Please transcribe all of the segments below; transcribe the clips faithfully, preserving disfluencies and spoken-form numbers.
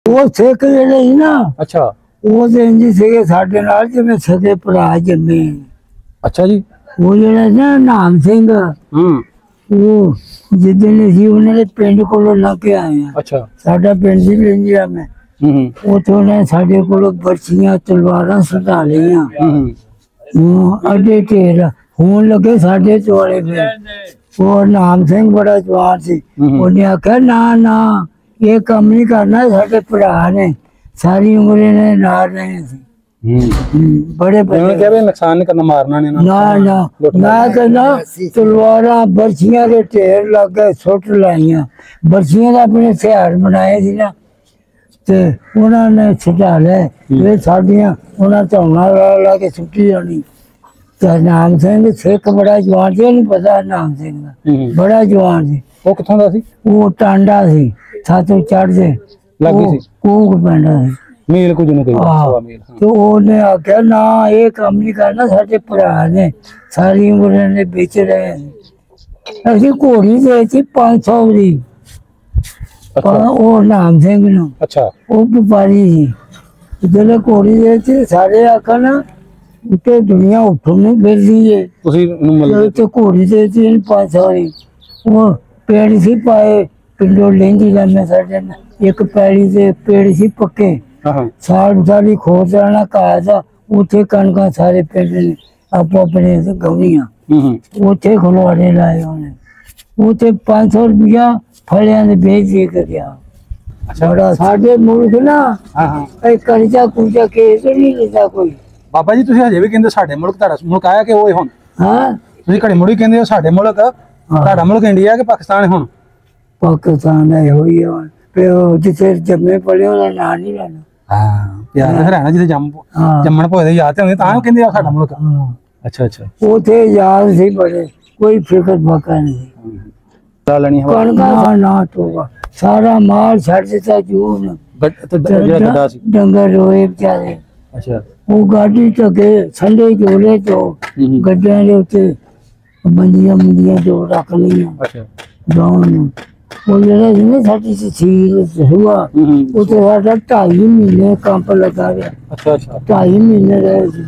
वो सिख जेडे ही ना, अच्छा वो तो इंज सीगे साडे नाल जिवें सगे भरा जम्मे। अच्छा जी। वो जेड़ा ना नाम सिंह, हम्म वो जिद्दन सी उन्होंने पिंड कोलों लग के आए हैं। अच्छा साडा पिंड सी लिंजिया में, हम्म उथों ने साडे कोलों बरछियां तलवारां सधा लियां। हम्म अड्डे ढेर होन लगे साडे चौड़े पे। वो नाम सिंह बड़ा जवान सी, उन्हें आख्या ना ना ये कम नहीं करना, साडे भरा ने सारी उम्र ने नार रहे सी। बड़े बड़े नुकसान नहीं करना, मारना नहीं ना ना मैं कहना तलवारा बरछियां के ढेर लग गए, सुट लाइया बरछियां का अपने हथियार बनाए सी ना, ते उन्होंने छुटा ले साडियां उन्हें धौना ला ला के सुटी जानी। नाम सिंह सिख बड़ा जवान सी, नहीं पता नाम सिंह का बड़ा जवान सी। वो किथों दा सी? वो टांडा सी, सातों चढ़दे लगी सी कूक पैंदा सी मील कुछ नहीं कही। तो उन्हें आख्या ना ये काम नहीं करना, साडे भरा ने सारी उम्र ने बेच रहे हैं। असी घोड़ी देती पांच सौ दी। वो नाम सिंह नूं। अच्छा वो व्यापारी सी, जदों घोड़ी देती सारे आखन उते दुनिया उठो नहीं फिरदी है, तो घोड़ी देती पांच सौ दी। वो पेड़ सी पाए पिंडों लेंदी जाने साडे एक पैड़ी से पेड़ सी पक्के साल सारी खोद जाना कहा था। उथे कणका सारे पिंड ने आपो अपने गवनिया उथे खलवाड़े लाए उन्हें। उथे पांच सौ रुपया फलिया ने बेच दे के गया। बड़ा साडे मुल्क ना कर्जा कुर्जा केस नहीं लेता कोई। बाबा जी तुसीं हजे भी कहंदे साडे मुल्क, तुहाडा मुल्क आया कि ओए हुण? हां तुसीं घड़ी मुड़ी कहंदे हो साडे मुल्क, तुहाडा मुल्क इंडिया कि पाकिस्तान है हुण? पाकिस्तान है होई है पे जिथे जम्मे पले ओदा नाम नहीं लेना। हां यार हरियाणा जिथे जम जम्मण पोए याद ते होंदे तां कहंदे साडा मुल्क। अच्छा अच्छा उथे याद सी बड़े, कोई फिक्र फाका नहीं लेनी कणका ना तो सारा माल छड़ दिता जून डंगर रोए बेचारे। अच्छा वो गाड़ी टके संडे जोड़े तो गड्डियां दे उत्ते मंजियां मंजियां जो रख लियां। अच्छा गाउन वो जेड़ा सी ना साडी सील हुआ उते साडा ढाई महीने कंप लगा रहा। अच्छा अच्छा ढाई महीने रहे सी।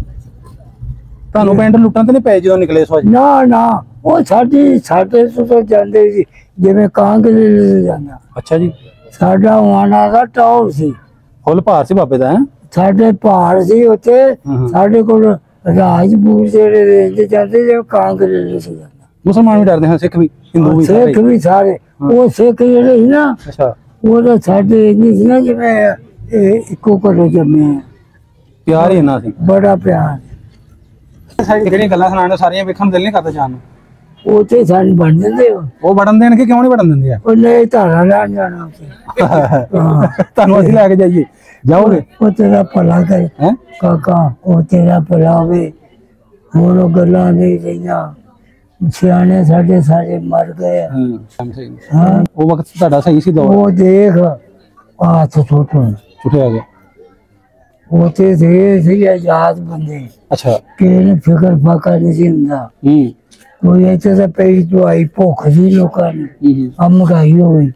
ਤੁਹਾਨੂੰ ਪਿੰਡ ਲੁੱਟਾਂ ਤੇ ਨਹੀਂ ਪਏ ਜਦੋਂ ਨਿਕਲੇ ਸੋ? ਨਾ ਨਾ ਉਹ ਸਾਡੀ ਸਾਡੇ ਤੋਂ ਜਾਂਦੇ ਸੀ ਜਿਵੇਂ ਕਾਂਗਲੇ ਜਾਂਦਾ। ਅੱਛਾ ਜੀ ਸਾਡਾ ਆਣਾ ਦਾ ਟੌਰ ਸੀ, ਫੁੱਲ ਭਾਰ ਸੀ ਬਾਬੇ ਦਾ। ਸਾਡੇ ਭਾਰ ਸੀ ਉੱਥੇ, ਸਾਡੇ ਕੋਲ ਰਾਜਪੂਤ ਜਿਹੜੇ ਰੇਂਜ ਜਾਂਦੇ ਜਿਵੇਂ ਕਾਂਗਲੇ ਸੀ ਜਾਂਦਾ। ਮੁਸਲਮਾਨ ਵੀ ਡਰਦੇ ਹਨ, ਸਿੱਖ ਵੀ ਹਿੰਦੂ ਵੀ ਸਿੱਖ ਵੀ ਸਾਰੇ। ਉਹ ਸਿੱਖ ਜਿਹੜੇ ਸੀ ਨਾ, ਅੱਛਾ ਉਹ ਤਾਂ ਸਾਡੇ ਨਹੀਂ ਸੀ ਨਾ ਜਿਵੇਂ ਇੱਕੋ ਘਰੋਂ ਜੰਮੇ। ਪਿਆਰ ਹੀ ਇੰਨਾ ਸੀ, ਬੜਾ ਪਿਆਰ। ਜਿਹੜੀਆਂ ਗੱਲਾਂ ਸੁਣਾਉਣ ਸਾਰੀਆਂ ਵੇਖਣ ਨੂੰ ਦਿਲ ਨਹੀਂ ਕਰਦਾ ਜਾਣ ਨੂੰ। ਉੱਥੇ ਸਾਨੂੰ ਵੜ ਦਿੰਦੇ ਹੋ। ਉਹ ਵੜਨ ਦੇਣਗੇ ਕਿਉਂ ਨਹੀਂ ਵੜਨ ਦਿੰਦੇ ਆ? ਉਹ ਨਹੀਂ ਧਾਰਾ ਲੈਣ ਜਾਣਾ ਉੱਥੇ। ਤੁਹਾਨੂੰ ਅਸੀਂ ਲੈ ਕੇ ਜਾਈਏ, ਜਾਓਗੇ? ਉਹ ਤੇਰਾ ਭਲਾ ਕਰੇ ਕਾਕਾ, ਉਹ ਤੇਰਾ ਭਲਾ ਹੋਵੇ। ਹੁਣ ਉਹ ਗੱਲਾਂ ਨਹੀਂ ਰਹੀਆਂ, ਸਿਆਣੇ ਸਾਡੇ ਸਾਰੇ ਮਰ ਗਏ। ਹਾਂ ਉਹ ਵਕਤ ਤੁਹਾਡਾ ਸਹੀ ਸੀ ਦੌਰ। ਉਹ ਦੇਖ ਹੱਥ ਸੁੱਟ ਸੁੱਟਿਆ ਗਿਆ ਉੱਥੇ ਸੀ ਆਜ਼ਾਦ ਬੰਦੇ। ਅੱਛਾ ਕਿਸੇ ਫਿਕਰ ਫਾਕਾ ਨਹੀਂ ਸੀ ਹੁੰਦਾ। ਕੋਈ ਇੱਥੇ ਤਾਂ ਪਈ ਦਵਾਈ ਭੁੱਖ ਸੀ ਲੋਕਾਂ ਨੂੰ, ਆ ਮਹਿੰਗਾਈ ਹੋ ਗਈ।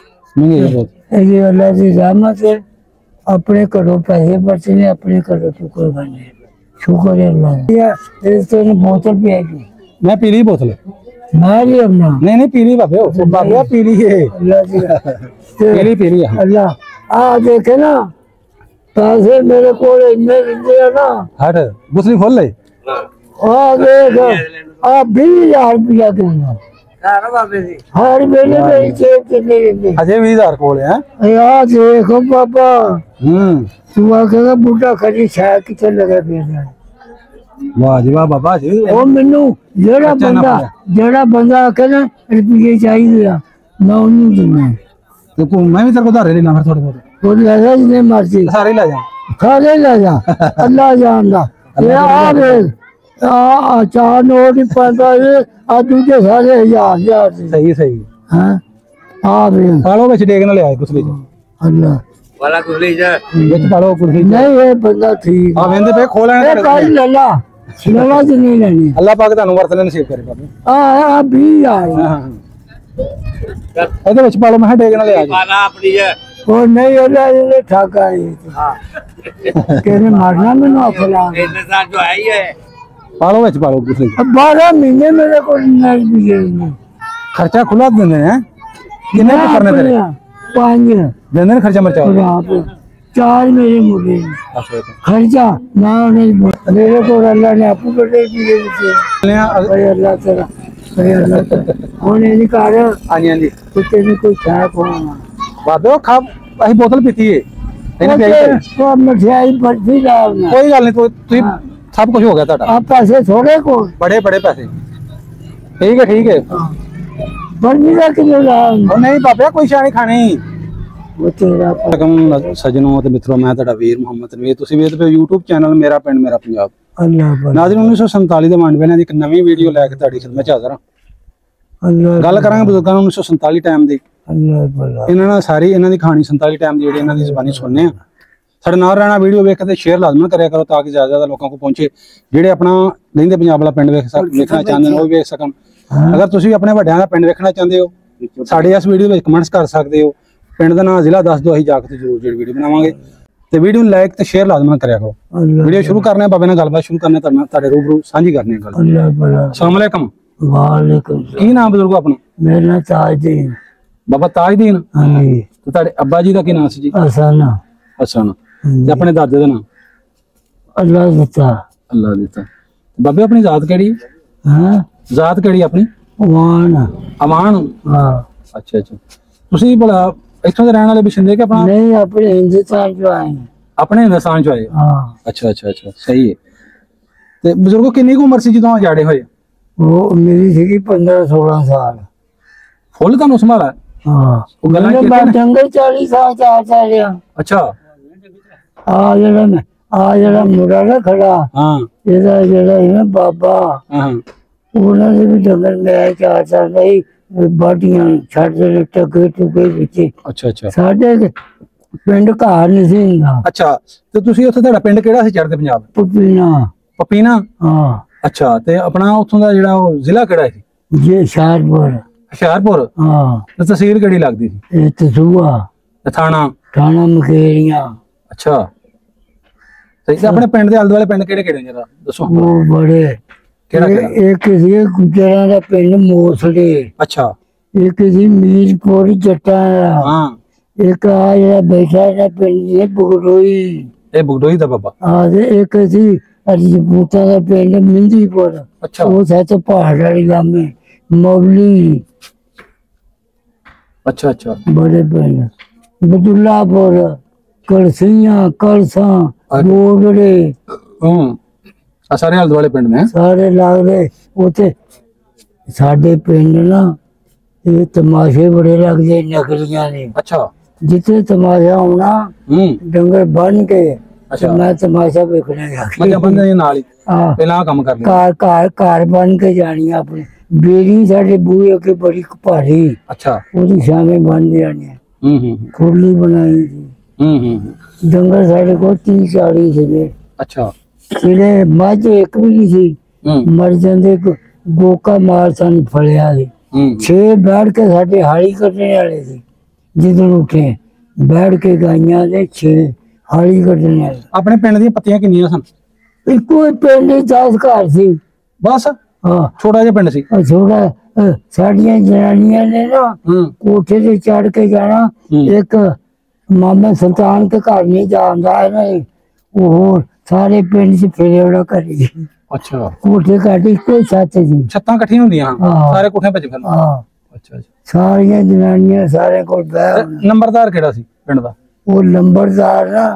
ਇਹ ਅੱਲਾ ਦੀ ਰਹਿਮਤ ਹੈ, ਆਪਣੇ ਘਰੋਂ ਪੈਸੇ ਬਚੇ ਨੇ, ਆਪਣੇ ਘਰੋਂ ਸ਼ੁਕਰ ਕਰਨੇ। ਸ਼ੁਕਰ ਹੈ ਅੱਲਾ। ਇਸ ਤੋਂ ਬੋਤਲ ਪਿਆਈ मैं पी ली बोतल। मैं भी अपना नहीं नहीं पी ली बाबे, बाबा पी ली है पी ली पी ली। अल्लाह आ देखे ना पैसे मेरे को इतने दिंदे है ना। हट गुसली खोल ले। आ देख आ बीस हजार रुपया देना हर महीने में जेब कितने दिंदे? अजय बीस हजार कोल है। आ देखो बाबा, हम्म तू आखेगा बूढ़ा खड़ी छाया कितने लगा फिरना। वाह जी वाह बाबा जी। ओ मेनू जेड़ा बंदा जेड़ा बंदा आखे ना रुपये चाहिए मैं उन्हें देना। तो को मैं भी तेरे को धारे लेना फिर थोड़े बहुत वो ले जा जितने मर्जी सारे ले जा सारे ले जा। अल्लाह जानदा ये आ रे आ चार नोट ही पांदा ये आ दूजे सारे हजार हजार। सही सही हां आ रे पालो विच डेग ना ले आए कुछ ले अल्लाह वाला कुछ ले जा विच पालो कुछ नहीं। ये बंदा ठीक आ वेंदे पे खोलने ते काई लल्ला लल्ला च नहीं लेनी। अल्लाह पाक ਤੁਹਾਨੂੰ ਵਰਤਨ ਨਸੀਬ ਕਰੇ ਬਾਬੇ। ਆ ਆ भी यार ਇਹਦੇ ਵਿੱਚ ਪਾਲੋ ਮੈਂ ਡੇਗ ਨਾਲ ਲਿਆ ਜੀ। ਪਾਲਾ ਆਪਣੀ ਹੈ वो नहीं अल्लाह ने ठाका है कहने मारना मैंने अपना इतने साल जो आई है पालो विच पालो कुछ नहीं बारह महीने मेरे को नहीं खर्चा खुला देंगे हैं कितने को करने तेरे पांच देंगे खर्चा मरचा चार मेरे मुझे खर्चा ना नहीं मेरे को अल्लाह ने आपको बड़े दिए थे अल्लाह तेरा अल्लाह तेरा और नहीं कर हां जी हां जी कुत्ते ने कोई छाप होना बाबे खा अही बोतल पीती है ਇਹਨੇ ਪਿਆਈ तो मठियाई बर्फी लाना कोई गल नहीं तो ਤੁਸੀਂ सब कुछ हो गया ਤੁਹਾਡਾ आप पैसे थोड़े को बड़े बड़े पैसे ठीक है ठीक है बर्फी का किलो लाना ਉਹ ਨਹੀਂ ਬਾਬੇ ਕੋਈ ਸ਼ਾਨੀ ਖਾਣੀ वो तेरा ਸਲਾਮ ਸਜਣੋ ਤੇ ਮਿੱਤਰੋ ਮੈਂ ਤੁਹਾਡਾ ਵੀਰ ਮੁਹੰਮਦ ਤਨਵੀਰ ਤੁਸੀਂ ਵੇਖਦੇ ਪਏ YouTube ਚੈਨਲ ਮੇਰਾ ਪਿੰਡ ਮੇਰਾ ਪੰਜਾਬ अल्लाह ਨਾਜ਼ਰੀਨ ਉੱਨੀ ਸੌ ਸੰਤਾਲੀ ਦੇ ਮੰਡ ਵੇਲੇ ਦੀ ਇੱਕ ਨਵੀਂ ਵੀਡੀਓ ਲੈ ਕੇ ਤੁਹਾਡੀ ਖਿਦਮਤ ਚ ਹਾਜ਼ਰ ਹਾਂ अल्लाह ਗੱਲ ਕਰਾਂਗੇ ਬਜ਼ੁਰਗਾਂ ਨੂੰ ਉੱਨੀ ਸੌ ਸੰਤਾਲੀ ਟਾਈਮ ਦੀ अल्लाह भला ਇਹਨਾਂ ਨਾਲ ਸਾਰੀ ਇਹਨਾਂ ਦੀ ਕਹਾਣੀ ਸੰਤਾਲੀ ਟਾਈਮ ਦੀ ਜਿਹੜੀ ਇਹਨਾਂ ਦੀ ਜ਼ੁਬਾਨੀ ਸੁਣਨੇ ਆ ਸਾਡੇ ਨਾਲ ਰਹਿਣਾ ਵੀਡੀਓ ਵੇਖ ਕੇ ਸ਼ੇਅਰ ਲਾਜ਼ਮਨ ਕਰਿਆ ਕਰੋ ਤਾਂ ਕਿ ਜ਼ਿਆਦਾ ਜ਼ਿਆਦਾ ਲੋਕਾਂ ਕੋਲ ਪਹੁੰਚੇ ਜਿਹੜੇ ਆਪਣਾ ਲਹਿੰਦੇ ਪੰਜਾਬ ਵਾਲਾ ਪਿੰਡ ਵੇਖ ਸਕ ਵੇਖਣਾ ਚਾਹੁੰਦੇ ਨੇ ਉਹ ਵੀ ਵੇਖ ਸਕਣ ਅਗਰ ਤੁਸੀਂ ਆਪਣੇ ਵੱਡਿਆਂ ਦਾ ਪਿੰਡ ਵੇਖਣਾ ਚਾਹੁੰਦੇ ਹੋ ਸਾਡੇ ਇਸ ਵੀਡੀਓ ਵਿੱਚ ਕਮੈਂਟਸ ਕਰ ਸਕਦੇ ਹੋ ਪਿੰਡ ਦਾ ਨਾਮ ਜ਼ਿਲ੍ਹਾ ਦੱਸ ਦਿਓ ਅਸੀਂ ਜਾ ਕੇ ਜ਼ਰੂਰ ਜਿਹੜੀ ਵੀਡੀਓ ਬਣਾਵਾਂਗੇ ਤੇ ਵੀਡੀਓ ਨੂੰ ਲਾਈਕ ਤੇ ਸ਼ੇਅਰ ਲਾਜ਼ਮਨ ਕਰਿਆ ਕਰੋ ਵੀਡੀਓ ਸ਼ੁਰੂ ਕਰਨੇ ਆ ਬਾਬੇ ਨਾਲ ਗੱਲਬਾਤ ਸ਼ੁਰੂ ਕਰਨੇ ਤੁਹਾਡੇ ਨਾਲ ਤੁਹਾਡੇ ਰੂਬਰੂ ਸਾਂਝੀ ਕਰਨੀ ਹੈ ਗੱਲ अल्लाह भला ਅਸਲਾਮ ਅਲੈਕਮ वालेकुम ਕੀ ਨਾਮ ਬਜ਼ੁਰਗੋ ਆਪਣਾ मेरा नाम ताजदीन ਬਾਬਾ ਤਾਜਦੀਨ हाँ जी ਤੇ ਤੁਹਾਡੇ ਅੱਬਾ ਜੀ ਦਾ ਕੀ ਨਾਮ ਸੀ ਜੀ असाना ਹਸਨ ਤੇ ਆਪਣੇ ਦਾਦੇ ਦਾ ਨਾਮ अल्लाह देता ਅੱਲਾ ਦਿੱਤਾ ਬਾਬੇ ਆਪਣੀ ਜ਼ਾਤ ਕਿਹੜੀ हाँ ਜ਼ਾਤ ਕਿਹੜੀ ਆਪਣੀ वान ਅਮਾਨ हाँ ਅੱਛਾ ਅੱਛਾ ਤੁਸੀਂ ਭਲਾ ਇੱਥੋਂ ਦੇ ਰਹਿਣ ਵਾਲੇ ਬਿਸ਼ਿੰਦੇ ਕਿ ਆਪਣਾ नहीं अपने हिंदुस्तान जो आए हैं ਆਪਣੇ ਹਿੰਦੁਸਤਾਨ ਚ ਆਏ हाँ ਅੱਛਾ ਅੱਛਾ ਅੱਛਾ ਸਹੀ ਹੈ ਤੇ ਬਜ਼ੁਰਗੋ ਕਿੰਨੀ ਕੁ ਉਮਰ ਸੀ ਜਦੋਂ ਆਜਾੜੇ ਹੋਏ वो मेरी थी पंद्रह सोलह साल ਫੁੱਲ ਤੁਹਾਨੂੰ ਸੰਭਾਲਾ हाँ ਉਹ ਗੱਲਾਂ मैंने ਕੀਤੀਆਂ ਨੇ? जंगल चालीस साल चार चार लिया ਅੱਛਾ आ जरा आ जरा मुड़ा ना खड़ा ਹਾਂ ਇਹਦਾ ਜਿਹੜਾ ਹੈ ਨਾ ਬਾਬਾ ਹਾਂ ਉਹਨਾਂ ਦੇ ਵੀ ਡੰਗਰ ਮੈਂ ਚਾਰ ਚਾਰ ਨਹੀਂ ਬਾਟੀਆਂ ਛੱਡ ਦੇ ਟੱਕੇ ਟੁਕੇ ਵਿੱਚ ਅੱਛਾ ਅੱਛਾ ਸਾਡੇ ਤੇ ਪਿੰਡ ਘਰ ਨਹੀਂ ਸੀ ਹੁੰਦਾ ਅੱਛਾ ਤੇ ਤੁਸੀਂ ਉੱਥੇ ਤੁਹਾਡਾ ਪਿੰਡ ਕਿਹੜਾ ਸੀ ਚੜ੍ਹਦੇ ਪੰਜਾਬ ਪੁੱਪੀਨਾ ਪਪੀਨਾ ਹਾਂ ਅੱਛਾ ਤੇ ਆਪਣਾ ਉੱਥੋਂ ਦਾ ਜਿਹੜਾ ਉਹ ਜ਼ਿਲ੍ਹਾ ਕਿਹੜਾ ਸੀ ਜੇ ਸ਼ਾਹਪੁਰ ਹੁਸ਼ਿਆਰਪੁਰ ਹਾਂ ਤੇ ਤਹਿਸੀਲ ਕਿਹੜੀ ਲੱਗਦੀ ਸੀ ਇਹ ਤਸੂਆ ਤੇ ਥਾਣਾ ਥਾਣਾ ਮਖੇਰੀਆਂ ਅੱਛਾ ਤੇ ਆਪਣੇ ਪਿੰਡ ਦੇ ਆਲੇ ਦੁਆਲੇ ਪਿੰਡ ਕਿਹੜੇ ਕਿਹੜੇ ਜਰਾ ਦੱਸੋ ਉਹ ਬੜੇ ਕਿਹੜਾ ਇਹ- ਕਿਹੜਾ ਇੱਕ ਸੀ ਗੁਜਰਾਂ ਦਾ ਪਿੰਡ ਮੋਸਲੇ ਅੱਛਾ ਇੱਕ ਸੀ ਮੀਰਪੁਰ ਜੱਟਾਂ ਦਾ ਹਾਂ ਇੱਕ ਆ ਜਿਹੜਾ ਬੈਠਾ ਹੈ ਪਿੰਡ ਇਹ ਬਗੜੋਈ ਇਹ ਬੁਗਡੋਈ ਦਾ ਬਾਬਾ ਆ ਤੇ ਇੱਕ ਸੀ ਅਜੀਪੂਤਾ ਦਾ ਪਿੰਡ ਮਿੰਦੀਪੁਰ ਅੱਛਾ ਉਹ ਸੱਚ ਪਹਾੜ ਵਾਲੀ ਗਾਮੇ ਮੌਲੀ ਅੱਛਾ ਅੱਛਾ ਬੜੇ ਪਿੰਡ ਬਦੁੱਲਾਪੁਰ ਕਲਸੀਆਂ ਕਲਸਾਂ ਗੋਗੜੇ ਹੂੰ ਆ ਸਾਰੇ ਆਲੇ ਦੁਆਲੇ ਪਿੰਡ ਨੇ ਸਾਰੇ ਲੱਗਦੇ ਉੱਥੇ ਸਾਡੇ ਪਿੰਡ ਨਾ ਇਹ ਤਮਾਸ਼ੇ ਬੜੇ ਲੱਗਦੇ ਨਕਲੀਆਂ ਨੇ ਅੱਛਾ ਜਿੱਥੇ ਤਮਾਸ਼ਾ ਆਉਣਾ ਹੂੰ ਡੰਗਰ ਬੰਨ ਕੇ ਅੱਛਾ ਮੈਂ ਤਮਾਸ਼ਾ ਵੇਖਣਾ ਜਾ ਕੇ ਮੱਝਾਂ ਬੰਦੇ ਨਾਲ ਹੀ ਆ ਪਹਿਲਾਂ ਆਹ ਕੰਮ ਕਰ ਲਿਆ ਕਾਰ ਕਾਰ ਕਾਰ ਬਣ ਕੇ ਜਾਣੀ ਆਪਣੇ ਬੇੜੀ ਸਾਡੇ ਬੂਹੇ ਅੱਗੇ ਬੜੀ ਭਾਰੀ ਅੱਛਾ ਉਹਦੀ ਸ਼ਾਮੇ ਬਣ ਜਾਣੀ ਹੂੰ ਹੂੰ ਹੂੰ, ਖੁਰਲੀ ਬਣਾਈ ਸੀ ਹੂੰ ਹੂੰ ਹੂੰ, ਡੰਗਰ ਸਾਡੇ ਕੋਲ ਤੀਹ ਚਾਲੀ ਸੀਗੇ ਅੱਛਾ ਜਿਹੜੇ ਮੱਝ ਇੱਕ ਵੀ ਨਹੀਂ ਸੀ ਹੂੰ ਮਰ ਜਾਂਦੇ ਗੋ- ਗੋਕਾ ਮਾਰ ਸਾਨੂੰ ਫੜਿਆ ਸੀ ਹੂੰ ਛੇ ਬੈਠ ਕੇ ਸਾਡੇ ਹਾਲੀ ਕੱਢਣੇ ਵਾਲੇ ਸੀ ਜਦੋਂ ਉੱਠੇ ਬੈਠ ਕੇ ਗਾਈਆਂ ਦੇ ਛੇ ਹਾਲੀ ਕੱਢਣੇ ਵਾਲੇ ਆਪਣੇ ਪਿੰਡ ਦੀਆਂ ਪੱਤੀਆਂ ਕਿੰਨੀਆਂ ਸਨ ਇੱਕੋ ਹੀ ਪਿੰਡ ਹੀ ਦਸ ਘਰ ਸੀ ਬਸ ਹਾਂ ਛੋਟਾ ਜਿਹਾ ਪਿੰਡ ਸੀ ਉਹ ਛੋਟਾ ਅਹ, ਸਾਡੀਆਂ ਜਨਾਨੀਆਂ ਨੇ ਨਾ ਹੂੰ ਕੋਠੇ ਤੇ ਚੜ ਕੇ ਜਾਣਾ ਹੂੰ। ਇੱਕ ਮਾਮਾ ਸੁਲਤਾਨ ਕੇ ਘਰ ਨਹੀਂ ਜਾਂਦਾ ਹੈ ਨਾ ਉਹ ਸਾਰੇ ਪਿੰਡ ਚ ਫੇਰੇ ਉਹਦਾ ਕਰੀ ਅੱਛਾ ਕੋਠੇ ਘਾਟੀ ਕੋਈ ਛੱਤ ਸੀ ਛੱਤਾਂ ਇਕੱਠੀਆਂ ਹੁੰਦੀਆਂ ਹਾਂ। ਸਾਰੇ ਕੋਠਿਆਂ ਵਿੱਚ ਫਿਰ ਹਾਂ ਅੱਛਾ ਅੱਛਾ ਸਾਰੀਆਂ ਜਨਾਨੀਆਂ ਸਾਰੇ ਕੋਲ ਬਹਿ ਤੇ ਹੋਣਾ। ਨੰਬਰਦਾਰ ਕਿਹੜਾ ਸੀ ਪਿੰਡ ਦਾ ਉਹ ਲੰਬੜਦਾਰ ਨਾ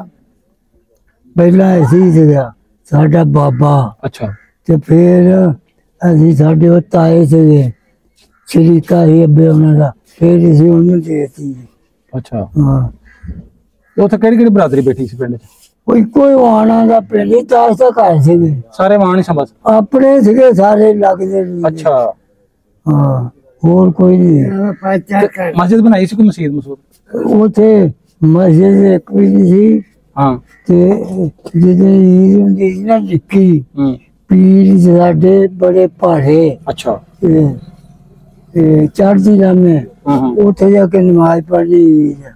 ਪਹਿਲਾਂ ਅਸੀਂ ਸੀਗਾ ਸਾਡਾ ਬਾਬਾ ਅੱਛਾ ਤੇ ਫਿਰ ਅਸੀਂ ਸਾਡੇ ਉਹ ਤਾਏ ਸੀਗੇ ਸ਼ਰੀਕਾ ਹੀ ਅੱਬੇ ਉਹਨਾਂ ਦਾ ਫਿਰ ਅਸੀਂ ਉਹਨੂੰ ਦੇਤੀ ਅੱਛਾ ਹਾਂ ਤੇ ਉੱਥੇ ਕਿਹੜੀ ਕਿਹੜੀ ਬਰਾਦਰੀ ਬੈਠੀ ਸੀ ਪਿੰਡ 'ਚ ਕੋਈ ਕੋਈ ਆਣਾ ਦਾ ਪਿੰਡ ਹੀ ਤਾਸ ਦਾ ਘਰ ਸੀਗੇ ਸਾਰੇ ਵਾਣ ਹੀ ਸੰਬਸ ਆਪਣੇ ਸੀਗੇ ਸਾਰੇ ਲੱਗਦੇ ਸੀ। ਅੱਛਾ ਹਾਂ ਹੋਰ ਕੋਈ ਨਹੀਂ ਤੇ ਮਸਜਿਦ ਬਣਾਈ ਸੀ ਕੋਈ ਮਸਜਿਦ ਮਸੂਦ ਉਥੇ ਮਸਜਿਦ ਇੱਕ ਵੀ ਨਹੀਂ ਸੀ ਹਾਂ ਤੇ ਜਿਹਦੇ ਈਦ ਹੁੰਦੀ ਸੀ ਨਾ ਨਿੱਕੀ ਹੂੰ ਪੀਰ ਸਾਡੇ ਬੜੇ ਭਾਰੇ ਅੱਛਾ ਤੇ ਚੜ੍ਹਦੀ ਰਾਮੇ ਹਾਂ ਹਾਂ ਉੱਥੇ ਜਾ ਕੇ ਨਮਾਜ਼ ਪੜ੍ਹਨੀ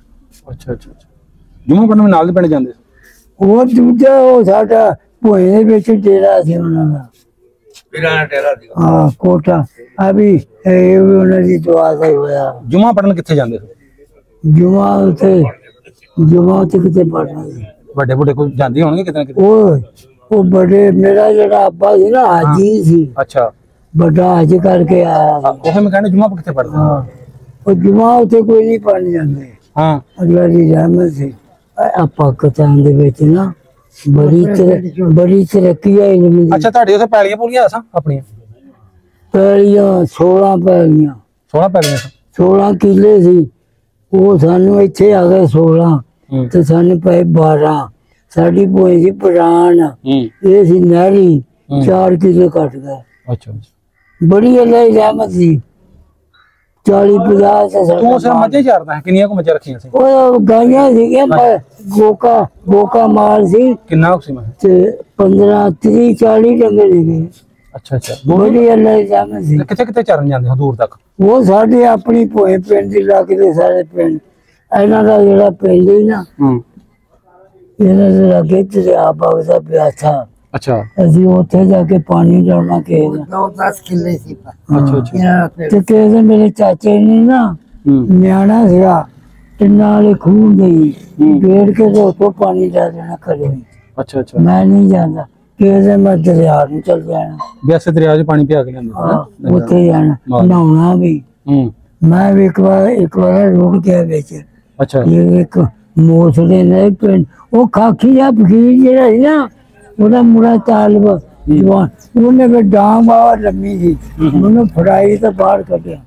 ਅੱਛਾ ਅੱਛਾ ਅੱਛਾ ਜੁਮਾ ਪੜਨ ਨਾਲ ਦੇ ਪਿੰਡ ਜਾਂਦੇ ਸੀ। ਉਹ ਦੂਜਾ ਉਹ ਸਾਡਾ ਭੋਏ ਦੇ ਵਿੱਚ ਡੇਰਾ ਸੀ ਉਹਨਾਂ ਦਾ ਵੀਰਾਂ ਡੇਰਾ ਦੀ ਹਾਂ ਕੋਟਾ ਆ ਵੀ ਇਹ ਵੀ ਉਹਨਾਂ ਦੀ ਦੁਆ ਦਾ ਹੀ ਹੋਇਆ। ਜੁਮਾ ਪੜਨ ਕਿੱਥੇ ਜਾਂਦੇ ਸੀ? ਜੁਮਾ ਉੱਥੇ ਜੁਮਾ ਉੱਥੇ ਕਿਤੇ ਪੜਨਾ ਸੀ। ਵੱਡੇ ਵੱਡੇ ਕੋਈ ਜਾਂਦੇ ਹੋਣਗੇ ਕਿਤੇ ਨਾ ਕਿਤੇ। ਉਹ ਉਹ ਬੜੇ ਮੇਰਾ ਜਿਹੜਾ ਅੱਬਾ ਸੀ ਨਾ ਹਾਜੀ ਸੀ, ਅੱਛਾ ਵੱਡਾ ਹਜ ਕਰਕੇ ਆਇਆ ਸੀ। ਉਹ ਮੈਂ ਕਹਿੰਦਾ ਜੁਮਾ ਕਿੱਥੇ ਪੜਦੇ? ਹਾਂ ਉਹ ਜੁਮਾ ਉੱਥੇ ਕੋਈ ਨਹੀਂ ਪੜਨ ਜਾਂਦੇ। ਹਾਂ ਅੱਲਾ ਦੀ ਰਹਿਮਤ ਸੀ ਆ ਪਾਕਿਸਤਾਨ ਦੇ ਵਿੱਚ ਨਾ ਬੜੀ ਤਰ- ਬੜੀ ਤਰੱਕੀ ਹੈ ਇਲਮ ਦੀ। ਅੱਛਾ ਤੁਹਾਡੇ ਉੱਥੇ ਪੈਲੀਆਂ ਪੂਲੀਆਂ ਸਾਂ ਆਪਣੀਆਂ? ਪੈਲੀਆਂ ਸੋਲਾਂ ਪੈਲੀਆਂ ਸੋਲਾਂ ਪੈਲੀਆਂ ਸਾਂ। ਸੋਲਾਂ ਕਿੱਲੇ ਸੀ। ਉਹ ਸਾਨੂੰ ਇੱਥੇ ਆ ਗਏ ਸੋਲਾਂ ਹੂੰ ਤੇ ਸਾਨੂੰ ਪਏ ਬਾਰਾਂ। ਸਾਡੀ ਭੋਏ ਸੀ ਪੁਰਾਣ, ਹੂੰ ਇਹ ਸੀ ਨਹਿਰੀ, ਚਾਰ ਕਿੱਲੇ ਕੱਟ ਗਏ। ਅੱਛਾ ਅੱਛਾ ਬੜੀ ਅੱਲਾ ਦੀ ਰਹਿਮਤ ਸੀ। ਚਾਲੀ ਪੰਜਾਹ ਤੇ ਤੂੰ ਸਾਡਾ ਸਿਰ ਮੱਝਾਂ ਚਾਰਦਾ? ਕਿੰਨੀਆਂ ਕੁ ਮੱਝਾਂ ਰੱਖੀਆਂ ਸੀ? ਉਹ ਗਾਈਆਂ ਸੀਗੀਆਂ ਪਰ ਗੋਕਾ ਗੋਕਾ ਮਾਲ ਸੀ ਕਿੰਨਾ ਕੁ ਸੀ ਮੈਂ? ਤੇ ਪੰਦਰਾਂ ਤੀਹ ਚਾਲੀ ਡੰਗਰ ਸੀਗੇ। ਅੱਛਾ ਅੱਛਾ ਬੜੀ ਅੱਲਾ ਦੀ ਰਹਿਮਤ ਸੀ। ਕਿੱਥੇ ਕਿੱਥੇ ਚਰਨ ਜਾਂਦੇ ਹੋ ਦੂਰ ਤੱਕ? ਉਹ ਸਾਡੇ ਆਪਣੀ ਭੋਏ ਪਿੰਡ ਦੀ ਇਲਾਕੇ ਦੇ ਸਾਰੇ ਪਿੰਡ ਇਹਨਾਂ ਦਾ ਜਿਹੜਾ ਪਿੰਡ ਸੀ ਨਾ ਹੂੰ ਇਹਨਾਂ ਦੇ ਲਾਗੇ ਦਰਿਆ ਵਗਦਾ ਪਿਆ ਥਾ। ਅੱਛਾ ਅਸੀਂ ਉੱਥੇ ਜਾ ਕੇ ਪਾਣੀ ਡਾਉਣਾ ਕਿਸੇ ਦਾ। ਨੌ ਦਸ ਕਿੱਲੇ ਸੀ ਅੱਛਾ ਅੱਛਾ ਤੇ ਕਿਸੇ ਦੇ ਮੇਰੇ ਚਾਚੇ ਨੇ ਨਾ ਹੂੰ ਨਿਆਣਾ ਸੀਗਾ ਤੇ ਨਾਲੇ ਖੂਹ ਗਈ ਗੇੜ ਕੇ ਤੇ ਉੱਥੋਂ ਪਾਣੀ ਡਾ ਦੇਣਾ ਘਰੇ। ਅੱਛਾ ਅੱਛਾ ਮੈਂ ਨਹੀਂ ਜਾਂਦਾ ਕਿਸੇ ਦੇ ਮੈਂ ਦਰਿਆ ਨੂੰ ਚਲ ਜਾਣਾ। ਬਿਆਸੇ ਦਰਿਆ 'ਚ ਪਾਣੀ ਪਿਆ ਕੇ ਲਿਆਂਦੇ ਹਾਂ ਉੱਥੇ ਜਾਣਾ ਨਹਾਉਣਾ ਵੀ। ਹੂੰ ਮੈਂ ਵੀ ਇੱਕ ਵਾਰ ਇੱਕ ਵਾਰ ਰੁਕ ਗਿਆ ਵਿੱਚ। ਅੱਛਾ ਇਹ ਇੱਕ ਮੋਸਲੇ ਨੇ ਪਿੰਡ ਉਹ ਖਾਖੀ ਆ ਫਕੀਰ ਜਿਹੜਾ ਸੀ ਨਾ ਉਹਦਾ ਮੁੰਡਾ ਤਾਲਬ ਜਵਾਨ ਉਹਨੇ ਫਿਰ ਡਾਂਗ ਆ ਲੰਮੀ ਸੀ ਉਹਨੂੰ ਫੜਾਈ ਤਾਂ ਬਾਹਰ ਕੱਢਿਆ।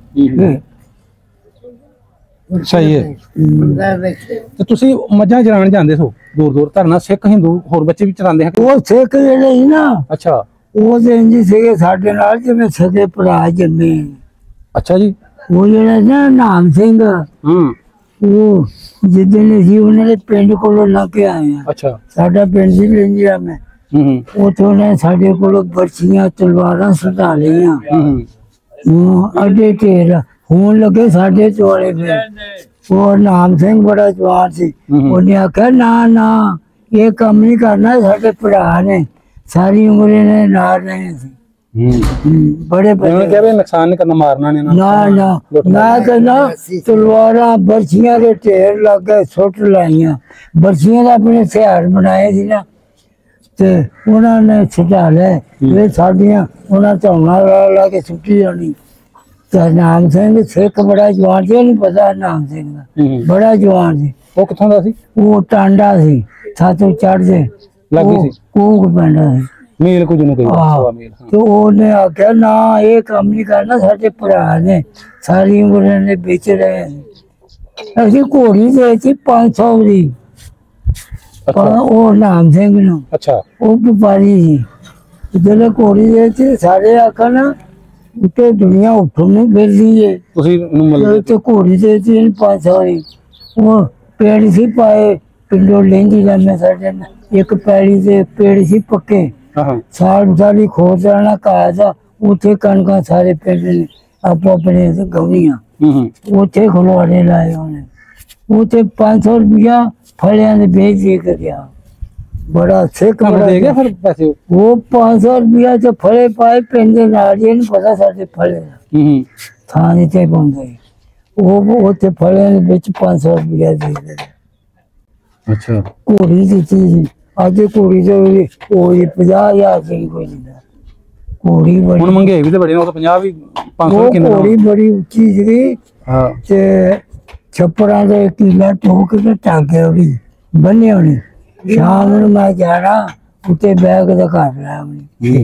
ਸਹੀ ਹੈ। ਤੇ ਤੁਸੀਂ ਮੱਝਾਂ ਚਰਾਉਣ ਜਾਂਦੇ ਸੋ ਦੂਰ ਦੂਰ ਧਰਨਾ ਸਿੱਖ ਹਿੰਦੂ ਹੋਰ ਬੱਚੇ ਵੀ ਚਰਾਉਂਦੇ ਹਨ? ਉਹ ਸਿੱਖ ਜਿਹੜੇ ਸੀ ਨਾ ਅੱਛਾ ਉਹ ਤੇ ਇੰਝ ਸੀਗੇ ਸਾਡੇ ਨਾਲ ਜਿਵੇਂ ਸਕੇ ਭਰਾ ਜੰਮੇ। ਅੱਛਾ ਜੀ ਉਹ ਜਿਹੜਾ ਨਾ ਨਾਮ ਸਿੰਘ ਹੂੰ ਉਹ ਜਿੱਦਣ ਅਸੀਂ ਉਹਨਾਂ ਦੇ ਪਿੰਡ ਕੋਲੋਂ ਲੰਘ ਕੇ ਆਏ ਆ। ਅੱਛਾ ਸਾਡਾ ਪਿੰਡ ਸੀ ਲੈਂਜੀਆ ਮੈਂ ਹੂੰ ਹੂੰ ਉੱਥੋਂ ਨੇ ਸਾਡੇ ਕੋਲੋਂ ਬਰਛੀਆਂ ਤਲਵਾਰਾਂ ਸੁਧਾ ਲਈਆਂ। ਹੂੰ ਉਹ ਅੱਡੇ ਢੇਰ ਹੋਣ ਲੱਗੇ ਸਾਡੇ ਚੋਲੇ ਫਿਰ। ਉਹ ਨਾਮ ਸਿੰਘ ਬੜਾ ਜਵਾਨ ਸੀ ਉਹਨੇ ਆਖਿਆ ਨਾ ਨਾ ਇਹ ਕੰਮ ਨਹੀਂ ਕਰਨਾ ਸਾਡੇ ਭਰਾ ਨੇ ਸਾਰੀ ਉਮਰ ਇਹਨੇ ਨਾਲ ਰਹੇ ਸੀ। ਹੂੰ ਹਮ, ਬੜੇ ਉਹਨਾਂ ਬੜੇ ਨੇ ਕਿਹਾ ਵੀ ਨੁਕਸਾਨ ਨਹੀਂ ਕਰਨਾ ਮਾਰਨਾ ਨਹੀਂ ਨਾ ਨਾ ਮੈਂ ਕਹਿੰਦਾ ਤਲਵਾਰਾਂ ਬਰਛੀਆਂ ਦੇ ਢੇਰ ਲੱਗ ਗਏ ਸੁੱਟ ਲਾਈਆਂ। ਬਰਛੀਆਂ ਦਾ ਆਪਣੇ ਹਥਿਆਰ ਬਣਾਏ ਸੀ ਨਾ ਤੇ ਉਹਨਾਂ ਨੇ ਛੁਡਾ ਲੈ ਇਹ ਸਾਡੀਆਂ ਉਹਨਾਂ ਝੋਨਾ ਲਾ ਲਾ ਕੇ ਸੁੱਟੀ ਜਾਣੀ। ਤੇ ਨਾਮ ਸਿੰਘ ਸਿੱਖ ਬੜਾ ਜਵਾਨ ਸੀ ਨਹੀਂ ਪਤਾ ਨਾਮ ਸਿੰਘ ਦਾ ਹੂੰ ਬੜਾ ਜਵਾਨ ਸੀ। ਉਹ ਕਿੱਥੋਂ ਦਾ ਸੀ? ਉਹ ਟਾਂਡਾ ਸੀ ਸਾਤੋਂ ਚੜਦੇ ਲੱਗੀ ਸੀ ਕੂਕ ਪੈਂਦਾ ਸੀ। ਮੀਲ ਕੁਝ ਨੂੰ ਕਹੀ ਆਹ, ਸਵਾ ਮੀਲ ਤੇ ਉਹਨੇ ਆਖਿਆ ਨਾ ਇਹ ਕੰਮ ਨਹੀਂ ਕਰਨਾ ਸਾਡੇ ਭਰਾ ਨੇ ਸਾਰੀ ਉਮਰ ਇਹਨੇ ਵੇਚ ਰਹੇ ਨੇ। ਅਸੀਂ ਘੋੜੀ ਦੇਤੀ ਪੰਜ ਸੌ ਦੀ ਅੱਛਾ ਉਹ ਨਾਮ ਸਿੰਘ ਨੂੰ ਅੱਛਾ ਉਹ ਵਪਾਰੀ ਸੀ ਜਦੋਂ ਘੋੜੀ ਦੇਤੀ ਸਾਰੇ ਆਖਣ ਉੱਤੇ ਦੁਨੀਆ ਉੱਠਣ ਨੂੰ ਫਿਰਦੀ ਏ ਤੁਸੀਂ ਉਹਨੂੰ ਮਿਲ ਤੇ ਘੋੜੀ ਦੇਤੀ ਇਹਨੂੰ ਪੰਜ ਸੌ ਦੀ। ਉਹ ਪੇੜ ਸੀ ਪਾਏ ਪਿੰਡੋਂ ਲੈਂਦੀ ਜਾਂਦੇ ਸਾਡੇ ਨਾਲ ਇੱਕ ਪੈੜੀ ਦੇ ਪੇੜ ਸੀ ਪੱਕੇ ਹਾਂ ਹਾਂ ਸਾਲ ਸਾਲੀ ਖੋਜ ਰਹਿਣਾ ਘਾਹ ਦਾ ਉੱਥੇ ਕਣਕਾਂ ਸਾਰੇ ਪਿੰਡ ਨੇ ਆਪੋ ਆਪਣੇ ਗਵੀਆਂ ਹੂੰ ਹੂੰ ਉੱਥੇ ਖਲਵਾੜੇ ਲਾਏ ਉਹਨੇ। ਉੱਥੇ ਪੰਜ ਸੌ ਰੁਪਇਆ ਫਲਿਆਂ ਦੇ ਵੇਚ ਦੇ ਕੇ ਗਿਆ। ਬੜਾ ਸਿੱਖ ਤੁਹਾਨੂੰ ਬੜਾ ਦੇ ਗਿਆ ਫਿਰ ਪੈਸੇ? ਉਹ ਪੰਜ ਸੌ ਰੁਪਇਆ ਚ ਫਲੇ ਪਾਏ ਪਿੰਡ ਦੇ ਨਾਲ ਇਹਨੂੰ ਪਤਾ ਸਾਡੇ ਫਲੇ ਹੂੰ ਹੂੰ ਥਾਂ ਤੇ ਪਾਉਂਦੇ ਉਹ ਉੱਥੇ ਫਲਿਆਂ ਦੇ ਵਿੱਚ ਪੰਜ ਸੌ ਰੁਪਇਆ ਦੇ ਦੇ ਅੱਛਾ ਘੋੜੀ ਦਿੱਤੀ ਸੀ। ਅੱਜ ਘੋੜੀ ਦੇ ਉਹ ਪੰਜਾਹ ਹਜ਼ਾਰ ਦੀ ਕੋਈ ਨਹੀਂ ਘੋੜੀ ਬੜੀ ਹੁਣ ਮੰਗੇ ਵੀ ਤੇ ਬੜੇ ਨੇ ਉਹ ਤਾਂ ਪੰਜਾਹ ਵੀ ਪੰਜ ਸੌ ਉਹ ਕਿੰਨੇ ਘੋੜੀ ਬੜੀ ਉੱਚੀ ਸੀਗੀ ਹਾਂ ਤੇ ਛੱਪੜਾਂ ਦੇ ਕੀਲਾ ਠੋਕ ਕੇ ਟਾਂਗੇ ਉਹਦੀ ਬੰਨੇ ਹੋਣੀ। ਸ਼ਾਮ ਨੂੰ ਮੈਂ ਜਾਣਾ ਉੱਤੇ ਬੈਗ ਦਾ ਘਰ ਲਿਆ ਉਹਨੇ।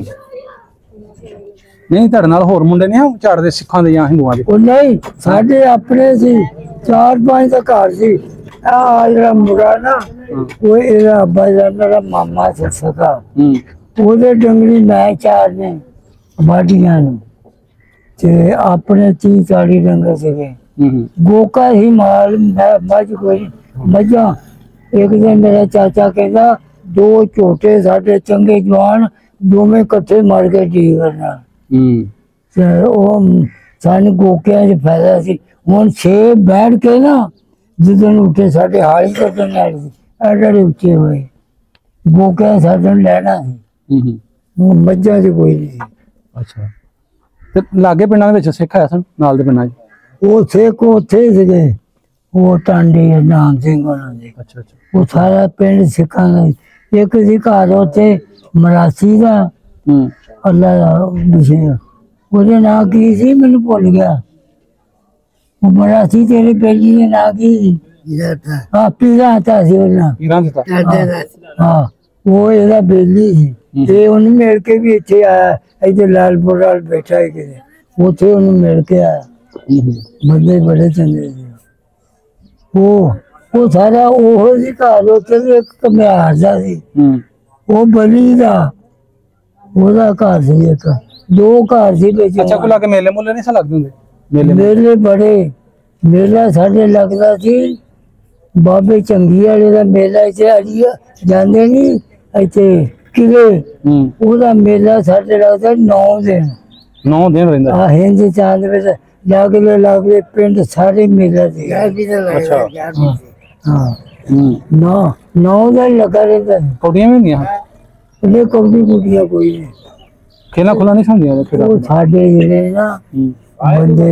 ਨਹੀਂ ਤੁਹਾਡੇ ਨਾਲ ਹੋਰ ਮੁੰਡੇ ਨੇ ਝਾੜਦੇ ਸਿੱਖਾਂ ਦੇ ਜਾਂ ਹਿੰਦੂਆਂ ਦੇ? ਉਹ ਨਹੀਂ ਸਾਡੇ ਆਪਣੇ ਸੀ ਚਾਰ ਪੰਜ ਦਾ ਘਰ ਸੀ। ਆ ਜਿਹੜਾ ਮੁੰਡਾ ਨਾ ਉਹ ਇਹਦਾ ਅੱਬਾ ਦਾ ਮੇਰਾ ਮਾਮਾ ਸੀ ਸਕਾ ਹੂੰ ਉਹਦੇ ਡੰਗਰੀ ਮੈਂ ਚਾਰ ਨੇ ਵਾਢੀਆਂ ਨੂੰ ਤੇ ਆਪਣੇ ਤੀਹ ਚਾਲੀ ਡੰਗਰ ਸੀਗੇ। ਹੂੰ ਹੂੰ ਗੋਕਾ ਹੀ ਮਾਲ ਮੈਂ ਮੱਝ ਕੋਈ ਮੱਝਾਂ। ਇੱਕ ਦਿਨ ਮੇਰਾ ਚਾਚਾ ਕਹਿੰਦਾ ਦੋ ਝੋਟੇ ਸਾਡੇ ਚੰਗੇ ਜਵਾਨ ਦੋਵੇਂ ਇਕੱਠੇ ਮਰ ਗਏ ਜੀ ਕਰਨਾ। ਹੂੰ ਤੇ ਉਹ ਸਾਨੂੰ ਗੋਕਿਆਂ 'ਚ ਫਾਇਦਾ ਸੀ। ਹੁਣ ਛੇ ਬੈਠ ਕੇ ਨਾ जिदन उठे साढ़े हाल ही कटन लग सी एडे उच्चे हुए गोके साधन लेना सी ਹੂੰ ਹੂੰ मज्जा च कोई नहीं सी। ਅੱਛਾ ਤੇ ਲਾਗੇ ਪਿੰਡਾਂ ਦੇ ਵਿੱਚ ਸਿੱਖ ਆਇਆ ਸਨ ਨਾਲ ਦੇ ਪਿੰਡਾਂ 'ਚ वो सिख उत्थे ही सीगे वो टांडे नाम सिंह होना दे ਅੱਛਾ ਅੱਛਾ वो सारा पिंड सिखां दा सी। एक सी घर उत्थे मरासी दा ਹੂੰ अल्लाह दा विषय ओहदे नां की सी मैनू भुल गया वो मरासी तेरे बेली दे नां की हाँ पीरा था सी ओहदा ਪੀਰਾਂ ਦਿੱਤਾ हाँ वो एदा बेली सी ते उन्हें मिल के भी इत्थे आया इधर लालपुर वाल बैठा है किते उत्थे उन्हें मिल के आया ਹੂੰ ਹੂੰ बंदे बड़े चंगे सी वो वो सारा ओहो सी घर उत्थे ते एक कमियार दा सी ਹੂੰ वो बली दा ओहदा घर सी एक दो घर सी बेच ਅੱਛਾ ਕੋਈ ਲਾਗੇ ਮੇਲੇ ਮੁੱਲੇ ਨਹੀਂ ਸਾ ਲੱਗਦੇ ਹੁੰਦੇ ਮੇਲੇ मेले बड़े मेला साढ़े लगता सी बाबे चंगी वाले का मेला इतने अड़िया जाते नहीं इतने किले ਹੂੰ ਉਹਦਾ मेला साढ़े लगता नौ दिन ਨੌ ਦਿਨ ਰਹਿੰਦਾ आ हिंद चांद में लगले लगले पिंड सारे मेला थे ਅੱਛਾ हाँ ਹੂੰ नौ नौ दिन लगा रहता ਕੌਡੀਆਂ ਵੀ ਹੁੰਦੀਆਂ उन्हें कबड्डी कुड़िया कोई नहीं ਖੇਲਾਂ ਖੁਲਾ ਨਹੀਂ ਹੁੰਦੀਆਂ ਉਹ ਖੇਡਾਂ वो साढ़े जिले ना ਹੂੰ बंदे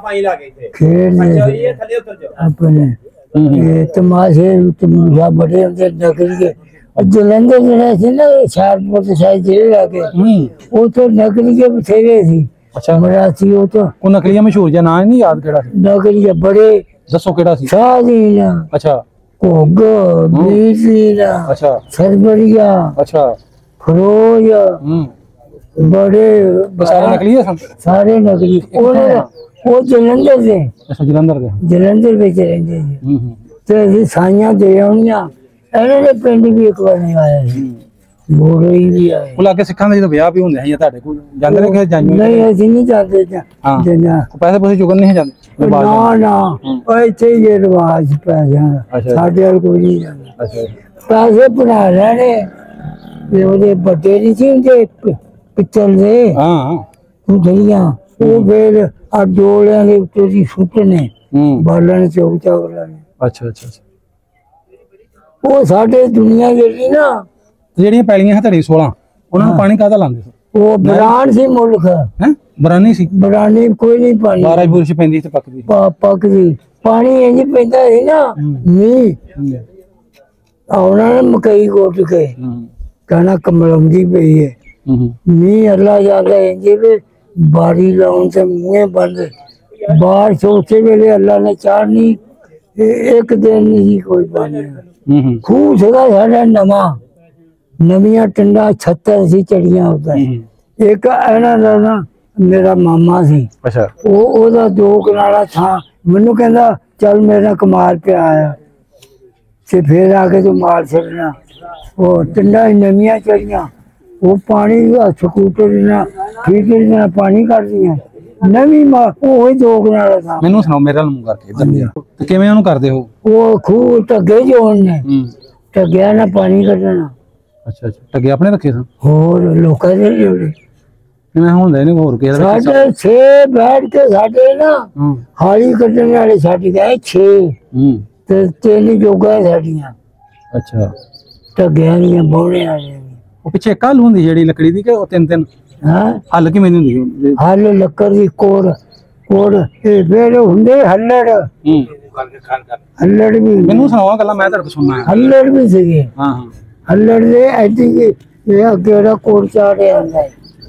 खेल अपने ਹੂੰ ਹੂੰ ये तमाशे तमाशा बड़े होंगे नकली के जलंधर जरा सी ना शाहपुर से शायद जेल आके ਹੂੰ वो तो नकली के बथेरे थी ਅੱਛਾ मरासी वो तो ਕੋ ਨਕਲੀਆ ਮਸ਼ਹੂਰ ਜਿਹਾ ਨਾਂ ਨਹੀਂ ਯਾਦ ਕਿਹੜਾ ਸੀ नकली के बड़े ਦੱਸੋ ਕਿਹੜਾ ਸੀ शाहजीना ਅੱਛਾ कोग बीसीना ਅੱਛਾ सरबरिया ਅੱਛਾ फरोज ਹੂੰ बड़े ਉਹ ਸਾਰੇ ਨਕਲੀਏ ਸਨ सारे नकली वो वो जलंधर से ਅੱਛਾ ਜਲੰਧਰ ਦੇ जलंधर में रहते थे ਹੂੰ ਹੂੰ ਤੇ ਅਸੀਂ ਸਾਈਆਂ ਦੇ ਆਉਣੀਆਂ ਇਹਨਾਂ ਦੇ ਪਿੰਡ ਵੀ ਇੱਕ ਵਾਰ ਨਹੀਂ ਆਇਆ ਸੀ ਬੋਰੋਈ ਵੀ ਆਏ ਉਹ ਲਾਗੇ ਸਿੱਖਾਂ ਦੇ ਜਦੋਂ ਵਿਆਹ ਵੀ ਹੁੰਦੇ ਸੀ ਜਾਂ ਤੁਹਾਡੇ ਕੋਲ ਜਾਂਦੇ ਨੇ ਕਿ ਜਾਂਦੇ ਨਹੀਂ ਅਸੀਂ ਨਹੀਂ ਜਾਂਦੇ ਜਾਂ ਹਾਂ ਜਨਾ ਪੈਸੇ ਪੂਸੇ ਚੁਗਣ ਨਹੀਂ ਜਾਂਦੇ ਨਾ ਨਾ ਉਹ ਇੱਥੇ ਹੀ ਇਹ ਰਿਵਾਜ ਪੈ ਗਿਆ ਅੱਛਾ। ਸਾਡੇ ਵੱਲ ਕੋਈ ਨਹੀਂ ਜਾਂਦਾ ਅੱਛਾ ਪੈਸੇ ਬਣਾ ਲੈਣੇ ਤੇ ਉਹਦੇ ਵੱਡੇ ਨਹੀਂ ਸੀ ਹੁੰਦੇ ਪ- ਪਿੱਤਲ ਦੇ ਹਾਂ ਉਧਰੀਆਂ ਉਹ ਫਿਰ ਆ ਡੋਲਿਆਂ ਦੇ ਉੱਤੇ ਦੀ ਸੁੱਟਨੇ ਹੂੰ ਬਾਲਣ ਚੌਕ ਚੌਕ ਲੈਣੇ ਅੱਛਾ ਅੱਛਾ ਅੱਛਾ ਉਹ ਸਾਡੇ ਦੁਨੀਆ ਜਿਹੜੀ ਨਾ ਤੇ ਜਿਹੜੀਆਂ ਪੈਲੀਆਂ ਹੈ ਤੁਹਾਡੀ ਸੋਲਾਂ ਉਹਨਾਂ ਨੂੰ ਪਾਣੀ ਕਾਹਦਾ ਲਾਉਂਦੇ ਸੀ ਉਹ ਬਰਾਨ ਸੀ ਮੁਲਕ ਹੈ ਬਰਾਨੀ ਸੀ ਬਰਾਨੀ ਕੋਈ ਨਹੀਂ ਪਾਣੀ ਬਾਰਾਂ ਬੁਰਸ਼ ਪੈਂਦੀ ਸੀ ਤੇ ਪੱਕਦੀ ਪਾ- ਪੱਕਦੀ ਪਾਣੀ ਇੰਜ ਪੈਂਦਾ ਸੀ ਨਾ ਮੀਂਹ ਹੂੰ ਆਉਣਾ ਨਾ ਮਕਈ ਗੋਟ ਕੇ ਹੂੰ ਕਹਿਣਾ ਕਮਲਮਦੀ ਪਈ ਹੈ ਹੂੰ ਹੂੰ ਮੀਂਹ ਅੱਲਾ ਜਾਂਦਾ ਇੰਜ ਵੀ ਬਾਰੀ ਲਾਉਣ ਤੇ ਮੂੰਹੇ ਬੰਦ ਬਾਹਰ ਸੋਚੇ ਵੇਲੇ ਅੱਲਾ ਨੇ ਚਾੜਨੀ ਇਹ ਇੱਕ ਦਿਨ ਨਹੀਂ ਕੋਈ ਪਾਣੀ ਹੂੰ ਹੂੰ ਖੂਹ ਸੀਗਾ ਸਾਡਾ ਨਵਾਂ ਨਵੀਆਂ ਟੰਡਾ ਛੱਤਰ ਸੀ ਚੜੀਆਂ ਉੱਤੇ ਹੂੰ ਇੱਕ ਇਹਨਾਂ ਦਾ ਨਾ ਮੇਰਾ ਮਾਮਾ ਸੀ ਅੱਛਾ ਉਹ ਉਹਦਾ ਦੋ ਕਨਾਲਾ ਥਾਂ ਮੈਨੂੰ ਕਹਿੰਦਾ ਚੱਲ ਮੇਰਾ ਕਮਾਲ ਪਿਆ ਆ ਤੇ ਫੇਰ ਆ ਕੇ ਤੂੰ ਮਾਲ ਛੱਡਣਾ ਉਹ ਟੰਡਾ ਨਵੀਆਂ ਚੜੀਆਂ ਉਹ ਪਾਣੀ ਦਾ ਸਕੂਟਰ ਨਾਲ ਠੀਕਰ ਨਾਲ ਪਾਣੀ ਕੱਢਦੀਆਂ ਨਵੀਂ ਮਾ ਉਹ ਹੀ ਦੋ ਕਨਾਲਾ ਥਾਂ ਮੈਨੂੰ ਸੁਣਾਓ ਮੇਰੇ ਨਾਲ ਮੂੰਹ ਕਰਕੇ ਇੱਧਰ ਦੀ ਤੇ ਕਿਵੇਂ ਉਹਨੂੰ ਕਰਦੇ ਹੋ ਉਹ ਖੂਹ ਟੱਗੇ ਜੋਣ ਨੇ ਹੂੰ ਟੱਗਿਆ ਨਾਲ ਪਾਣੀ ਕੱਢਣਾ ਅੱਛਾ ਅੱਛਾ ਟੱਗੇ ਆਪਣੇ ਰੱਖੇ ਸਨ ਹੋਰ ਲੋਕਾਂ ਦੇ ਜੋੜੇ ਕਿਵੇਂ ਹੁੰਦਾ ਇਹਨੇ ਹੋਰ ਕਿਸੇ ਦਾ ਰੱਖੇ ਸਾਡੇ ਛੇ ਬੈਠ ਕੇ ਸਾਡੇ ਨਾ ਹੂੰ ਹਾਲੀ ਕੱਢਣ ਵਾਲੇ ਛੱਡ ਗਏ ਛੇ ਹੂੰ ਤੇ ਤਿੰਨ ਜੋਗਾ ਸਾਡੀਆਂ ਅੱਛਾ ਟੱਗਿਆਂ ਦੀਆਂ ਬੋਣੇ ਵਾਲੇ ਉਹ ਪਿੱਛੇ ਕੱਲ ਹੁੰਦੀ ਜਿਹੜੀ ਲੱਕੜੀ ਦੀ ਕਿ ਉਹ ਤਿੰਨ ਤਿੰਨ ਹਾਂ ਹੱਲ ਕਿਵੇਂ ਦੀ ਹੁੰਦੀ ਉਹ? ਹਲ ਲੱਕੜ ਦੀ ਕੋੜ ਕੋੜ ਇਹ ਵੇਲੇ ਹੁੰਦੇ ਹੱਲੜ ਹੂੰ ਹੱਲੜ ਵੀ ਮੈਨੂੰ ਸੁਣਾਓ ਗੱਲਾਂ ਮੈਂ ਤੁਹਾਡੇ ਕੋਲ ਸੁਣਨਾ ਹੈ ਹੱਲੜ ਵੀ ਸੀਗੇ ਹਾਂ ਹਾਂ ਹੱਲੜ ਦੇ ਐਡੀ ਇਹ ਅੱਗੇ ਦਾ ਕੋੜ ਚਾੜਿਆ ਹੁੰਦਾ ਹੈ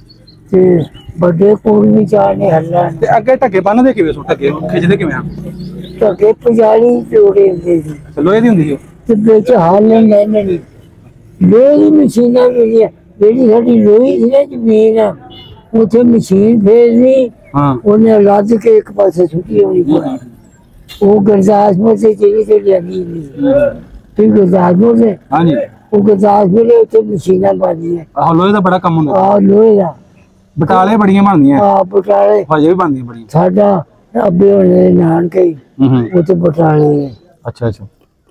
ਤੇ ਵੱਡੇ ਕੋੜ ਵੀ ਚਾੜਨੇ ਹੱਲੜ ਤੇ ਅੱਗੇ ਢੱਗੇ ਬੰਨਦੇ ਕਿਵੇਂ ਸੋ ਢੱਗੇ ਖਿੱਚਦੇ ਕਿਵੇਂ ਆ ਟੱਗੇ ਪਜਾਲੀ ਜੋੜੇ ਹੁੰਦੇ ਸੀ ਤੇ ਲੋਹੇ ਦੀ ਹੁੰਦੀ ਸੀ ਉਹ ਤੇ ਵਿੱਚ ਹਾਲ ਲੈਣੇ ਨਹੀਂ ਲੋਹੇ ਦੀ ਮਸ਼ੀਨਾਂ ਜਿਹੜੀਆਂ ਜਿਹੜੀ ਸਾਡੀ ਲੋਹੀ ਸੀ ਨਾ ਜ਼ਮੀਨ ਉੱਥੇ ਮਸ਼ੀਨ ਫੇਰਨੀ ਹਾਂ ਉਹਨੇ ਲੱਦ ਕੇ ਇੱਕ ਪਾਸੇ ਸੁੱਟੀ ਹੋਣੀ ਪਈ ਉਹ ਗੁਰਦਾਸਪੁਰ ਤੇ ਜਿਹੜੀ ਤੇ ਲੱਗੀ ਨਹੀਂ ਤੇ ਗੁਰਦਾਸਪੁਰ ਦੇ ਹਾਂਜੀ ਉਹ ਗੁਰਦਾਸਪੁਰ ਦੇ ਉੱਤੇ ਮਸ਼ੀਨਾਂ ਬਣਦੀਆਂ ਆਹ ਲੋਹੇ ਦਾ ਬੜਾ ਕੰਮ ਹੁੰਦਾ ਆ ਲੋਹੇ ਦਾ ਬਟਾਲੇ ਬੜੀਆਂ ਬਣਦੀਆਂ ਆ ਬਟਾਲੇ ਹਜੇ ਵੀ ਬਣਦੀਆਂ ਬੜੀਆਂ ਸਾਡਾ ਅੱਬੇ ਹੋਣੇ ਨਾਨਕੇ ਹੀ ਹੂੰ ਹੂੰ ਉੱਥੇ ਬਟਾਲੇ ਅੱਛਾ ਅੱਛਾ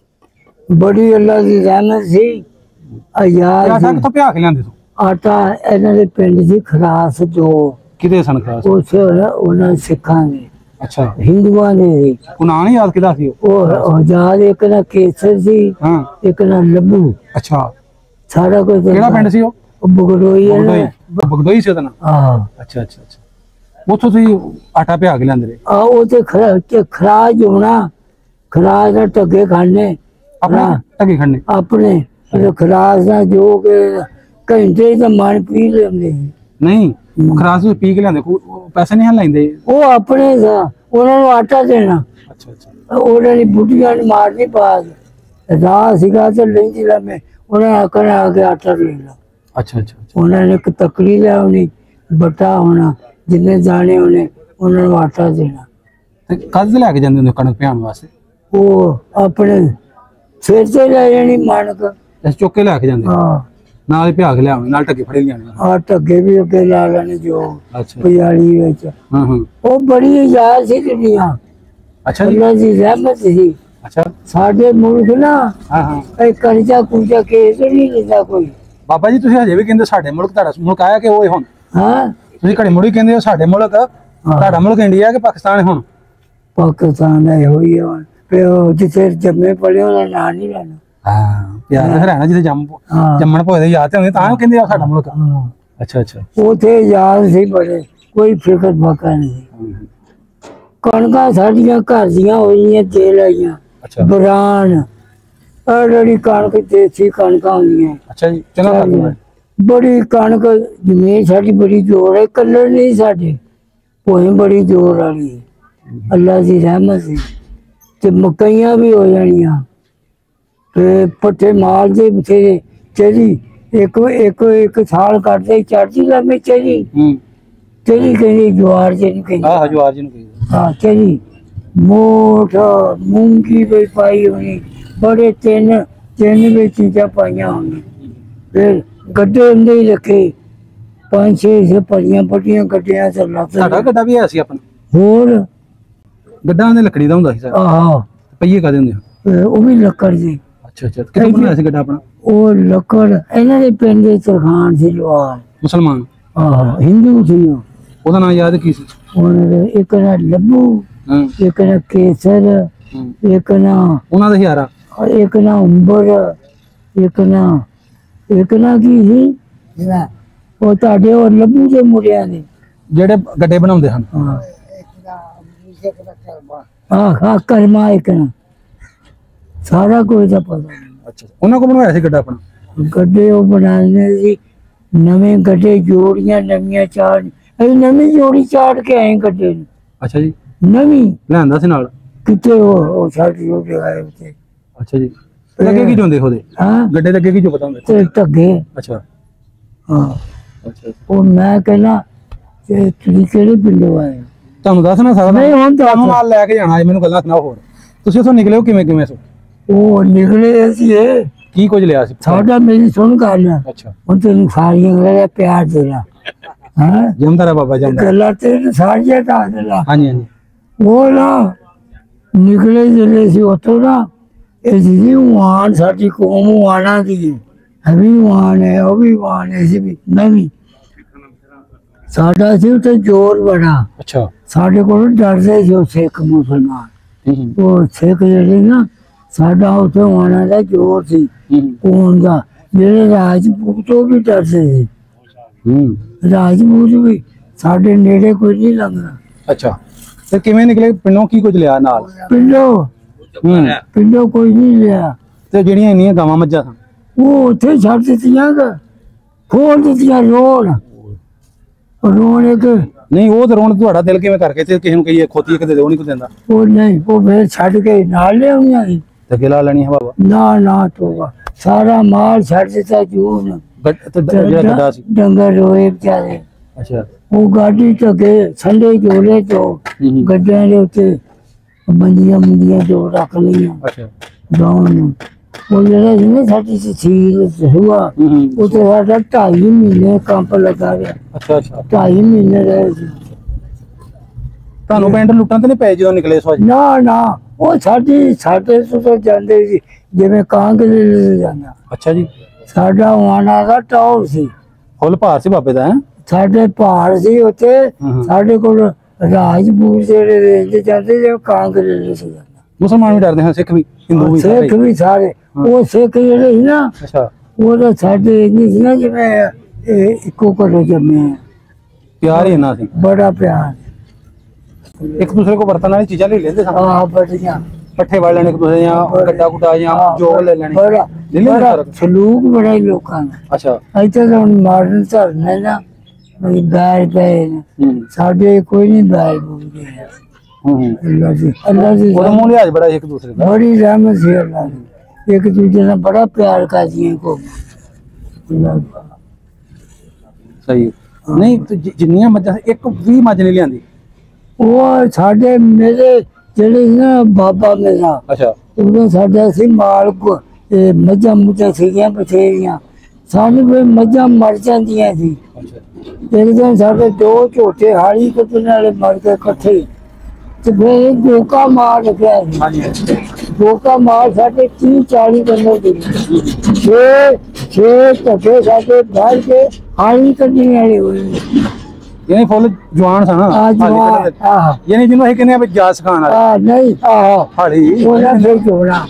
ਬੜੀ ਅੱਲਾ ਦੀ ਰਹਿਮਤ ਸੀ ਆਯਾਦ ਆਟਾ ਕਿੱਥੋਂ ਪਿਆ ਕੇ ਲਿਆਂਦੇ ਸੋ ਆਟਾ ਇਹਨਾਂ ਦੇ ਪਿੰਡ ਦੀ ਖਰਾਸ ਜੋ ਕਿਤੇ ਸਨ ਖਾਸ ਉਸੇ ਉਹਨਾਂ ਸਿੱਖਾਂਗੇ ਅੱਛਾ ਹਿੰਦੂਆਂ ਦੇ ਸੀ। ਉਹ ਨਾਂ ਨਹੀਂ ਯਾਦ ਕਿਹਦਾ ਸੀ ਉਹ? ਉਹ ਆਜ਼ਾਦ ਇੱਕ ਨਾ ਕੇਸਰ ਸੀ, ਹਾਂ ਇੱਕ ਨਾ ਲੱਭੂ। ਅੱਛਾ ਸਾਰਾ ਕੁਝ ਕਿਹੜਾ ਪਿੰਡ ਸੀ ਉਹ? ਉਹ ਬਗੜੋਈ ਹੈ ਬਗਦੋਈ ਨਾ। ਬਗਦੋਈ ਸੀ ਉਹਦਾ ਨਾਂ? ਆਹ ਅੱਛਾ ਅੱਛਾ ਅੱਛਾ ਉੱਥੋਂ ਤੁਸੀਂ ਆਟਾ ਪਿਆ ਕੇ ਲਿਆਂਦੇ ਰਹੇ? ਆ ਉਹ ਤੇ ਖਰਾ ਤੇ ਖਰਾਜ ਹੋਣਾ, ਖਰਾਜ ਦਾ ਟੱਗੇ ਖਾਣੇ ਆਪਣੇ ਟੱਗੇ ਖੜਨੇ? ਆਪਣੇ ਤੇ ਖਰਾਜ ਦਾ ਜੋ ਕਿ ਘੰਟੇ ਦਾ ਮਨ ਪੀ ਲੈਂਦੇ ਸੀ। ਨਹੀਂ ਖਰਾਸ ਵਿੱਚ ਪੀ ਕੇ ਲਿਆਂਦੇ, ਕੋਈ ਉਹ ਪੈਸੇ ਨਹੀਂ ਹਨ ਲੈਂਦੇ? ਉਹ ਆਪਣੇ ਦਾ ਉਹਨਾਂ ਨੂੰ ਆਟਾ ਦੇਣਾ, ਅੱਛਾ ਅੱਛਾ ਉਹਨਾਂ ਦੀ ਬੁੱਢੀਆਂ ਨੂੰ ਮਾਰਨੀ ਪਾ ਰਾਹ ਸੀਗਾ ਤੇ ਲੈਂਦੀ ਲੰਮੇ ਉਹਨਾਂ ਆਖਣਾ ਆ ਕੇ ਆਟਾ ਲੈ ਲਾ। ਅੱਛਾ ਅੱਛਾ ਅੱਛਾ ਉਹਨਾਂ ਨੇ ਇੱਕ ਤਕੜੀ ਲਿਆਉਣੀ, ਬੱਟਾ ਹੋਣਾ, ਜਿੰਨੇ ਦਾਣੇ ਹੋਣੇ ਉਹਨਾਂ ਨੂੰ ਆਟਾ ਦੇਣਾ। ਤੇ ਕਦ ਲੈ ਕੇ ਜਾਂਦੇ ਹੁੰਦੇ ਕਣਕ ਪਿਆਉਣ ਵਾਸਤੇ? ਉਹ ਆਪਣੇ ਸਿਰ ਤੇ ਲੈ ਜਾਣੀ ਮਾਨਕ। ਇਸ ਚੁੱਕ ਕੇ ਲੈ ਕੇ ਜਾਂਦੇ ਹਾਂ ਨਾਲ ਹੀ ਪਿਆ ਕੇ ਲਿਆਉਣੇ, ਨਾਲ ਟੱਗੇ ਫੜੇ ਲਿਆਣੇ? ਆ ਟੱਗੇ ਵੀ ਅੱਗੇ ਲਾ ਲੈਣੇ ਜੋ ਅੱਛਾ ਪਿਆਲੀ ਵਿੱਚ। ਹਾਂ ਹਾਂ ਉਹ ਬੜੀ ਯਾਦ ਸੀ ਦੁਨੀਆ, ਅੱਛਾ ਜੀ ਅੱਲਾ ਦੀ ਰਹਿਮਤ ਸੀ। ਅੱਛਾ ਸਾਡੇ ਮੁਲਕ ਨਾ ਹਾਂ ਹਾਂ ਇਹ ਕਰਜ਼ਾ ਕੁਰਜ਼ਾ ਕੇਸ ਨਹੀਂ ਲੈਂਦਾ ਕੋਈ। ਬਾਬਾ ਜੀ ਤੁਸੀਂ ਹਜੇ ਵੀ ਕਹਿੰਦੇ ਸਾਡੇ ਮੁਲਕ ਤੁਹਾਡਾ ਮੁਲਕ ਆਇਆ ਕਿ ਉਹ ਹੁਣ? ਹਾਂ ਤੁਸੀਂ ਘੜੀ ਮੁੜੀ ਕਹਿੰਦੇ ਹੋ ਸਾਡੇ ਮੁਲਕ, ਤੁਹਾਡਾ ਮੁਲਕ ਇੰਡੀਆ ਕਿ ਪਾਕਿਸਤਾਨ ਹੈ ਹੁਣ? ਪਾਕਿਸਤਾਨ ਦਾ ਹੋਈ ਹੁਣ ਤੇ ਉਹ ਜਿੱਥੇ ਜੰਮੇ ਪਲੇ ਉਹਦਾ ਨਾਂ ਨਹੀਂ ਲੈਣਾ। ਹਾਂ ਪਿਆਰ ਹਰਿਆਣਾ ਜਿੱਥੇ ਜੰਮ ਹਾਂ ਜੰਮਣ ਭੋਏ ਦੇ ਯਾਦ ਤੇ ਹੁੰਦੇ ਤਾਂ ਕਹਿੰਦੇ ਆ ਸਾਡਾ ਮੁਲਕ। ਹਾਂ ਅੱਛਾ ਅੱਛਾ ਉਥੇ ਯਾਦ ਸੀ ਬੜੇ, ਕੋਈ ਫਿਕਰ ਫਾਕਾ ਨਹੀਂ। ਕਣਕਾਂ ਸਾਡੀਆਂ ਘਰ ਦੀਆਂ ਹੋਈਆਂ ਤੇਲ ਆਈਆਂ ਅੱਛਾ ਬਰਾਨ, ਆਹ ਜਿਹੜੀ ਕਣਕ ਦੇਸੀ ਕਣਕਾਂ ਹੁੰਦੀਆਂ। ਅੱਛਾ ਜੀ ਚੰਗਾ ਕਰਦੇ ਹੋ। ਬੜੀ ਕਣਕ ਜ਼ਮੀਨ ਸਾਡੀ ਬੜੀ ਜ਼ੋਰ ਹੈ, ਕਲਰ ਨਹੀਂ ਸਾਡੇ ਭੋਏ ਬੜੀ ਜ਼ੋਰ ਵਾਲੀ ਹੈ। ਅੱਲਾ ਦੀ ਰਹਿਮਤ ਸੀ ਤੇ ਮਕਈਆਂ ਵੀ ਹੋ ਜਾਣੀਆਂ ਤੇ ਪੱਠੇ ਮਾਲ ਦੇ ਬਥੇਰੇ ਚਰੀ ਇੱਕ ਇੱਕ ਇੱਕ ਸਾਲ ਕੱਢਦੇ ਚੜਦੀ ਲੰਮੇ ਚਰੀ ਹੂੰ ਚਰੀ ਕਹਿੰਦੀ ਜਵਾਰ ਜਿਹਨੂੰ ਕਹਿੰਦੀ। ਆਹ ਜਵਾਰ ਜੀ ਨੂੰ ਕਹੀ ਹਾਂ ਚਰੀ ਮੋਠ ਮੂੰਗੀ ਵੀ ਪਾਈ ਹੋਣੀ, ਬੜੇ ਤਿੰਨ ਤਿੰਨ ਵੀ ਚੀਜ਼ਾਂ ਪਾਈਆਂ ਹੋਣੀਆਂ। ਫਿਰ ਗੱਡੇ ਹੁੰਦੇ ਹੀ ਰੱਖੇ ਪੰਜ ਛੇ ਸੇ ਪਰੀਆਂ ਪੱਟੀਆਂ ਗੱਡਿਆਂ ਚ ਲੱਗ ਸਾਡਾ ਗੱਡਾ ਵੀ ਹੈ ਸੀ ਆਪਣਾ? ਹੋਰ ਗੱਡਾ ਦੇ ਲੱਕੜੀ ਦਾ ਹੁੰਦਾ ਸੀ ਸਾਡਾ। ਆਹ ਪਹੀਏ ਕਾਦੇ ਹੁੰਦੇ ਆ? ਉਹ ਵੀ ਲੱਕੜ ਦੇ। ਅੱਛਾ ਅੱਛਾ ਕਿੱਥੋਂ ਬਣਾਇਆ ਸੀ ਗੱਡਾ ਆਪਣਾ? ਉਹ ਲੱਕੜ ਇਹਨਾਂ ਦੇ ਪਿੰਡ ਦੇ ਤਰਖਾਨ ਸੀ ਲੋਹਾਰ। ਮੁਸਲਮਾਨ? ਆਹ ਹਿੰਦੂ ਸੀ ਉਹ। ਉਹਦਾ ਨਾਮ ਯਾਦ ਕੀ ਸੀ? ਉਹਨਾਂ ਦੇ ਇੱਕ ਨਾ ਲੱਭੂ, ਹਾਂ ਇੱਕ ਨਾ ਕੇਸਰ, ਹਾਂ ਇੱਕ ਨਾ ਉਹਨਾਂ ਦਾ ਹਿਆਰਾ? ਇੱਕ ਨਾ ਅੰਬਰ, ਇੱਕ ਨਾ ਇੱਕ ਨਾ ਕੀ ਸੀ ਉਹ ਤੁਹਾਡੇ ਉਹ ਲੱਭੂ ਦੇ ਮੁੰਡਿਆਂ ਦੇ ਜਿਹੜੇ ਗੱਡੇ ਬਣਾਉਂਦੇ ਹਨ? ਹਾਂ ਆਹ ਹਾਂ ਕਰਮਾ ਇੱਕ ਨਾ ਸਾਰਾ ਕੁਝ ਦਾ ਪਤਾ। ਅੱਛਾ ਉਹਨਾਂ ਕੋਲ ਬਣਵਾਇਆ ਸੀ ਗੱਡਾ ਆਪਣਾ? ਗੱਡੇ ਉਹ ਬਣਾਉਂਦੇ ਸੀ ਨਵੇਂ ਗੱਡੇ, ਜੋੜੀਆਂ ਨਵੀਆਂ ਚਾੜ, ਅਸੀਂ ਨਵੀਂ ਜੋੜੀ ਚਾੜ ਕੇ ਆਏ ਗੱਡੇ ਨੂੰ। ਅੱਛਾ ਜੀ ਨਵੀਂ ਲਿਆਂਦਾ ਸੀ ਨਾਲ? ਕਿਤੇ ਉਹ ਉਹ ਸਾਡੀ ਜੋੜੇ ਆਏ ਉੱਤੇ। ਅੱਛਾ ਜੀ ਲੱਗੇ ਕੀ ਜਾਂਦੇ ਉਹਦੇ ਹਾਂ ਗੱਡੇ ਦੇ ਅੱਗੇ ਕੀ ਜੋ ਪਤਾ ਹੁੰਦਾ? ਤੇ ਢੱਗੇ। ਅੱਛਾ ਹਾਂ ਅੱਛਾ ਉਹ ਮੈਂ ਕਹਿੰਦਾ ਤੇ ਤੁਸੀਂ ਕਿਹੜੇ ਪਿੰਡੋਂ ਆਏ ਹੋ? ਤੁਹਾਨੂੰ ਦੱਸਣਾ ਸਕਦਾ? ਨਹੀਂ ਹੁਣ ਤਾਂ ਤੁਹਾਨੂੰ ਨਾਲ ਲੈ ਕੇ ਜਾਣਾ ਹੈ, ਮੈਨੂੰ ਗੱਲਾਂ ਸੁਣਾਓ ਹੋਰ। ਤੁਸੀਂ ਉੱਥੋਂ ਨਿਕਲੇ ਹੋ ਕਿਵੇਂ ਕਿਵੇਂ ਸੋ? ਉਹ ਨਿਕਲੇ ਸੀ ਇਹ ਕੀ ਕੁਝ ਲਿਆ ਸੀ? ਸਾਡਾ ਮੇਰੀ ਸੁਣ ਗੱਲ ਅੱਛਾ ਹੁਣ ਤੈਨੂੰ ਸਾਰੀਆਂ ਗੱਲਾਂ ਪਿਆਰ ਦੇਣਾ। ਹਾਂ ਜਮਦਾ ਰਾ ਬਾਬਾ ਜਮਦਾ। ਗੱਲਾਂ ਤੇ ਸਾਰੀਆਂ ਦੱਸ ਦੇਣਾ। ਹਾਂਜੀ ਹਾਂਜੀ ਉਹ ਨਾ ਨਿਕਲੇ ਜਿਹੜੇ ਸੀ ਉੱਥੋਂ ਨਾ ਇਹ ਜੀ ਵਾਨ ਸਾਡੀ ਕੌਮ ਵਾਣਾ ਦੀ ਹੈ ਵੀ ਵਾਨ ਹੈ ਉਹ ਵੀ ਵਾਨ ਹੈ ਸੀ ਵੀ ਨਵੀਂ ਸਾਡਾ ਸੀ ਉੱਥੇ ਜ਼ੋਰ ਬੜਾ। ਅੱਛਾ ਸਾਡੇ ਕੋਲ ਡਰਦੇ ਸੀ ਉਹ ਸਿੱਖ ਮੁਸਲਮਾਨ। ਹੂੰ ਹੂੰ ਉਹ ਸਿੱਖ ਜਿਹੜੇ ਨਾ ਸਾਡਾ ਉੱਥੇ ਵਾਣਾ ਦਾ ਜ਼ੋਰ ਸੀ ਹੂੰ ਕੌਮ ਦਾ। ਜਿਹੜੇ ਰਾਜਪੂਤ ਉਹ ਵੀ ਡਰਦੇ ਸੀ, ਹੂੰ ਰਾਜਪੂਤ ਵੀ ਸਾਡੇ ਨੇੜੇ ਕੋਈ ਨਹੀਂ ਲੰਘਦਾ। ਅੱਛਾ ਤੇ ਕਿਵੇਂ ਨਿਕਲੇ ਪਿੰਡੋਂ? ਕੀ ਕੁਝ ਲਿਆ ਨਾਲ? ਪਿੰਡੋਂ ਹੂੰ ਪਿੰਡੋਂ ਕੋਈ ਨਹੀਂ ਲਿਆ। ਤੇ ਜਿਹੜੀਆਂ ਇੰਨੀਆਂ ਗਾਵਾਂ ਮੱਝਾਂ ਸਨ ਉਹ ਉੱਥੇ ਛੱਡ ਦਿੱਤੀਆਂ ਕਿ ਖੋਲ ਦਿੱਤੀਆਂ ਰੋਣ ਰੋਣ ਇੱਕ ਨਹੀਂ ਉਹ ਤੇ ਰੋਣ ਤੁਹਾਡਾ ਦਿਲ ਕਿਵੇਂ ਕਰਕੇ ਤੇ ਕਿਸੇ ਨੂੰ ਕਹੀਏ ਖੋਤੀ ਇੱਕ ਦੇ ਦਿਓ, ਨਹੀਂ ਕੋਈ ਦਿੰਦਾ? ਉਹ ਨਹੀਂ ਉਹ ਫਿਰ ਛੱਡ ਕੇ ਨਾਲ ਲਿਆਉਣੀਆਂ ਸੀ। ਤੇ ਗਿਲਾ ਲੈਣੀ ਹੈ ਬਾਬਾ? ਨਾ ਨਾ ਤੋਬਾ ਸਾਰਾ ਮਾਲ ਛੱਡ ਦਿੱਤਾ ਜੂਨ। ਗੱਡ- ਤੇ ਡ- ਜਿਹੜਾ ਗੱਡਾ ਸੀ? ਡੰਗਰ ਰੋਏ ਵਿਚਾਰੇ। ਅੱਛਾ ਉਹ ਗਾਡੀ ਢਕੇ ਸੰਡੇ ਜੋੜੇ ਤੋਂ ਹੂੰ ਹੂੰ ਗੱਡਿਆਂ ਦੇ ਉੱਤੇ ਮੰਜੀਆਂ ਮੰਜੀਆਂ ਜੋ ਰੱਖ ਲਈਆਂ ਅੱਛਾ ਗਾਉਣ ਨੂੰ। ਉਹ ਜਿਹੜਾ ਸੀ ਨਾ ਸਾਡੀ ਸੀਰ ਹੁਆ ਹੂੰ ਹੂੰ ਉੱਥੇ ਸਾਡਾ ਢਾਈ ਮਹੀਨੇ ਕੰਪ ਲੱਗਾ ਰਿਹਾ। ਅੱਛਾ ਅੱਛਾ ਢਾਈ ਮਹੀਨੇ ਰਹੇ ਸੀ। ਤੁਹਾਨੂੰ ਪਿੰਡ ਲੁੱਟਣ ਤੇ ਨਹੀਂ ਪਏ ਜਦੋਂ ਨਿਕਲੇ ਸੋ? ਨਾ ਨਾ ਉਹ ਸਾਡੀ ਸਾਡੇ ਤੋਂ ਤਾਂ ਜਾਂਦੇ ਸੀ ਜਿਵੇਂ ਕਾਂਗਲੇ ਜਾਂਦਾ। ਅੱਛਾ ਜੀ ਸਾਡਾ ਵਾਣਾ ਦਾ ਟੌਰ ਸੀ, ਫੁੱਲ ਭਾਰ ਸੀ ਬਾਬੇ ਦਾ ਹੈ? ਸਾਡੇ ਪਹਾੜ ਸੀ ਉੱਥੇ। ਹੂੰ। ਸਾਡੇ ਕੋਲ ਰਾਜਪੂਤ ਜਿਹੜੇ ਰੇਂਜ ਜਾਂਦੇ ਜੇ ਕਾਂਗਰਸ ਸੀ ਮੁਸਲਮਾਨ ਵੀ ਡਰਦੇ ਹਨ, ਸਿੱਖ ਵੀ, ਹਿੰਦੂ ਵੀ, ਸਾਰੇ ਸਿੱਖ ਵੀ ਸਾਰੇ। ਉਹ ਸਿੱਖ ਜਿਹੜੇ ਸੀ ਨਾ ਅੱਛਾ ਉਹ ਤਾਂ ਸਾਡੇ ਨਹੀਂ ਸੀ ਨਾ, ਜਿਵੇਂ ਇਹ ਇੱਕੋ ਘਰੋਂ ਜੰਮੇ ਆ। ਪਿਆਰ ਹੀ ਇੰਨਾ ਸੀ, ਬੜਾ ਪਿਆਰ। ਇੱਕ ਦੂਸਰੇ ਕੋ ਵਰਤਨ ਵਾਲੀ ਚੀਜ਼ਾਂ ਲੈ ਲੈਂਦੇ ਸਨ, ਆਹ ਬੜੀਆਂ ਪੱਠੇ ਵੜ ਲੈਣੇ ਇੱਕ ਦੂਸਰੇ ਜਾਂ ਗੱਡਾ ਗੁੱਡਾ ਜਾਂ ਜੋਗ ਲੈ ਲੈਣੇ, ਬੜਾ ਲੈ ਲੈਂਦੇ ਬੜਾ ਸਾਰਾ? ਸਲੂਕ ਬੜਾ ਹੀ ਲੋਕਾਂ ਦਾ। ਅੱਛਾ ਇੱਥੇ ਤਾਂ ਹੁਣ ਮਾਰਨ ਧਰਨੇ ਨਾ ਵੀ ਬੈਰ ਪਏ ਨੇ, ਹੂੰ ਸਾਡੇ ਕੋਈ ਨਹੀਂ ਬੈਰ ਬੁੱਝਦੇ। ਹੂੰ ਹੂੰ ਅੱਲਾ ਦੀ ਅੱਲਾ ਦੀ ਉਹਦਾ ਮੂੰਹ ਲਿਹਾਜ਼ ਬੜਾ ਸੀ ਇੱਕ ਦੂਸਰੇ ਦਾ। ਬੜੀ ਰਹਿਮਤ ਸੀ ਅੱਲਾ ਦੀ, ਇੱਕ ਦੂਜੇ ਨਾਲ ਬੜਾ ਪਿਆਰ ਕਰਦੀਆਂ ਕੋ। ਅੱਲਾ ਦੀ। ਸਹੀ ਨਹੀਂ ਤੇ ਜਿ- ਜਿੰਨੀਆਂ ਮੱਝਾਂ ਸੀ, ਇੱਕ ਵੀ ਮੱਝ ਨਹੀਂ ਲਿਆਂਦੀ। ਉਹ ਸਾਡੇ ਮੇਰੇ ਜਿਹੜੇ ਸੀ ਨਾ ਬਾਬਾ ਮੇਰਾ, ਅੱਛਾ ਉਦੋਂ ਸਾਡਾ ਸੀ ਮਾਲਕ, ਇਹ ਮੱਝਾਂ ਮੁੱਝਾਂ ਸੀਗੀਆਂ ਬਥੇਰੀਆਂ, ਸਾਨੂੰ ਵੀ ਮੱਝਾਂ ਮਰ ਜਾਂਦੀਆਂ ਸੀ। ਅੱਛਾ ਇੱਕ ਦਿਨ ਸਾਡੇ ਦੋ ਝੋਟੇ ਹਾੜੀ ਕੱਟਣ ਵਾਲੇ ਮਰ ਕੇ ਇਕੱਠੇ, ਤੇ ਫਿਰ ਇਹ ਗੋਕਾ ਮਾਰ ਰੱਖਿਆ ਸੀ। ਹਾਂਜੀ ਗੋਕਾ ਮਾਰ ਸਾਡੇ ਤੀਹ ਚਾਲੀ ਬੰਦੇ ਦੀ ਛੇ ਛੇ ਧੱਕੇ ਸਾਡੇ ਬੈਠ ਕੇ ਹਾੜੀ ਕੱਢਣ ਵਾਲੇ ਹੋਏ। ਯਾਨੀ ਫੁੱਲ ਜਵਾਨ ਸਨ ਆ ਹਾਲੀ ਜਵਾਨ ਕਿਹੜੇ- ਆਹ ਯਾਨੀ ਜਿਹਨੂੰ ਅਸੀਂ ਕਹਿੰਦੇ ਆ ਵੀ ਜਾ ਸਿਖਾਉਣ ਵਾਲੇ ਆ ਨਹੀਂ ਆਹ ਹਾਲੀ। ਉਹਨਾਂ ਫਿਰ ਜੋੜਾ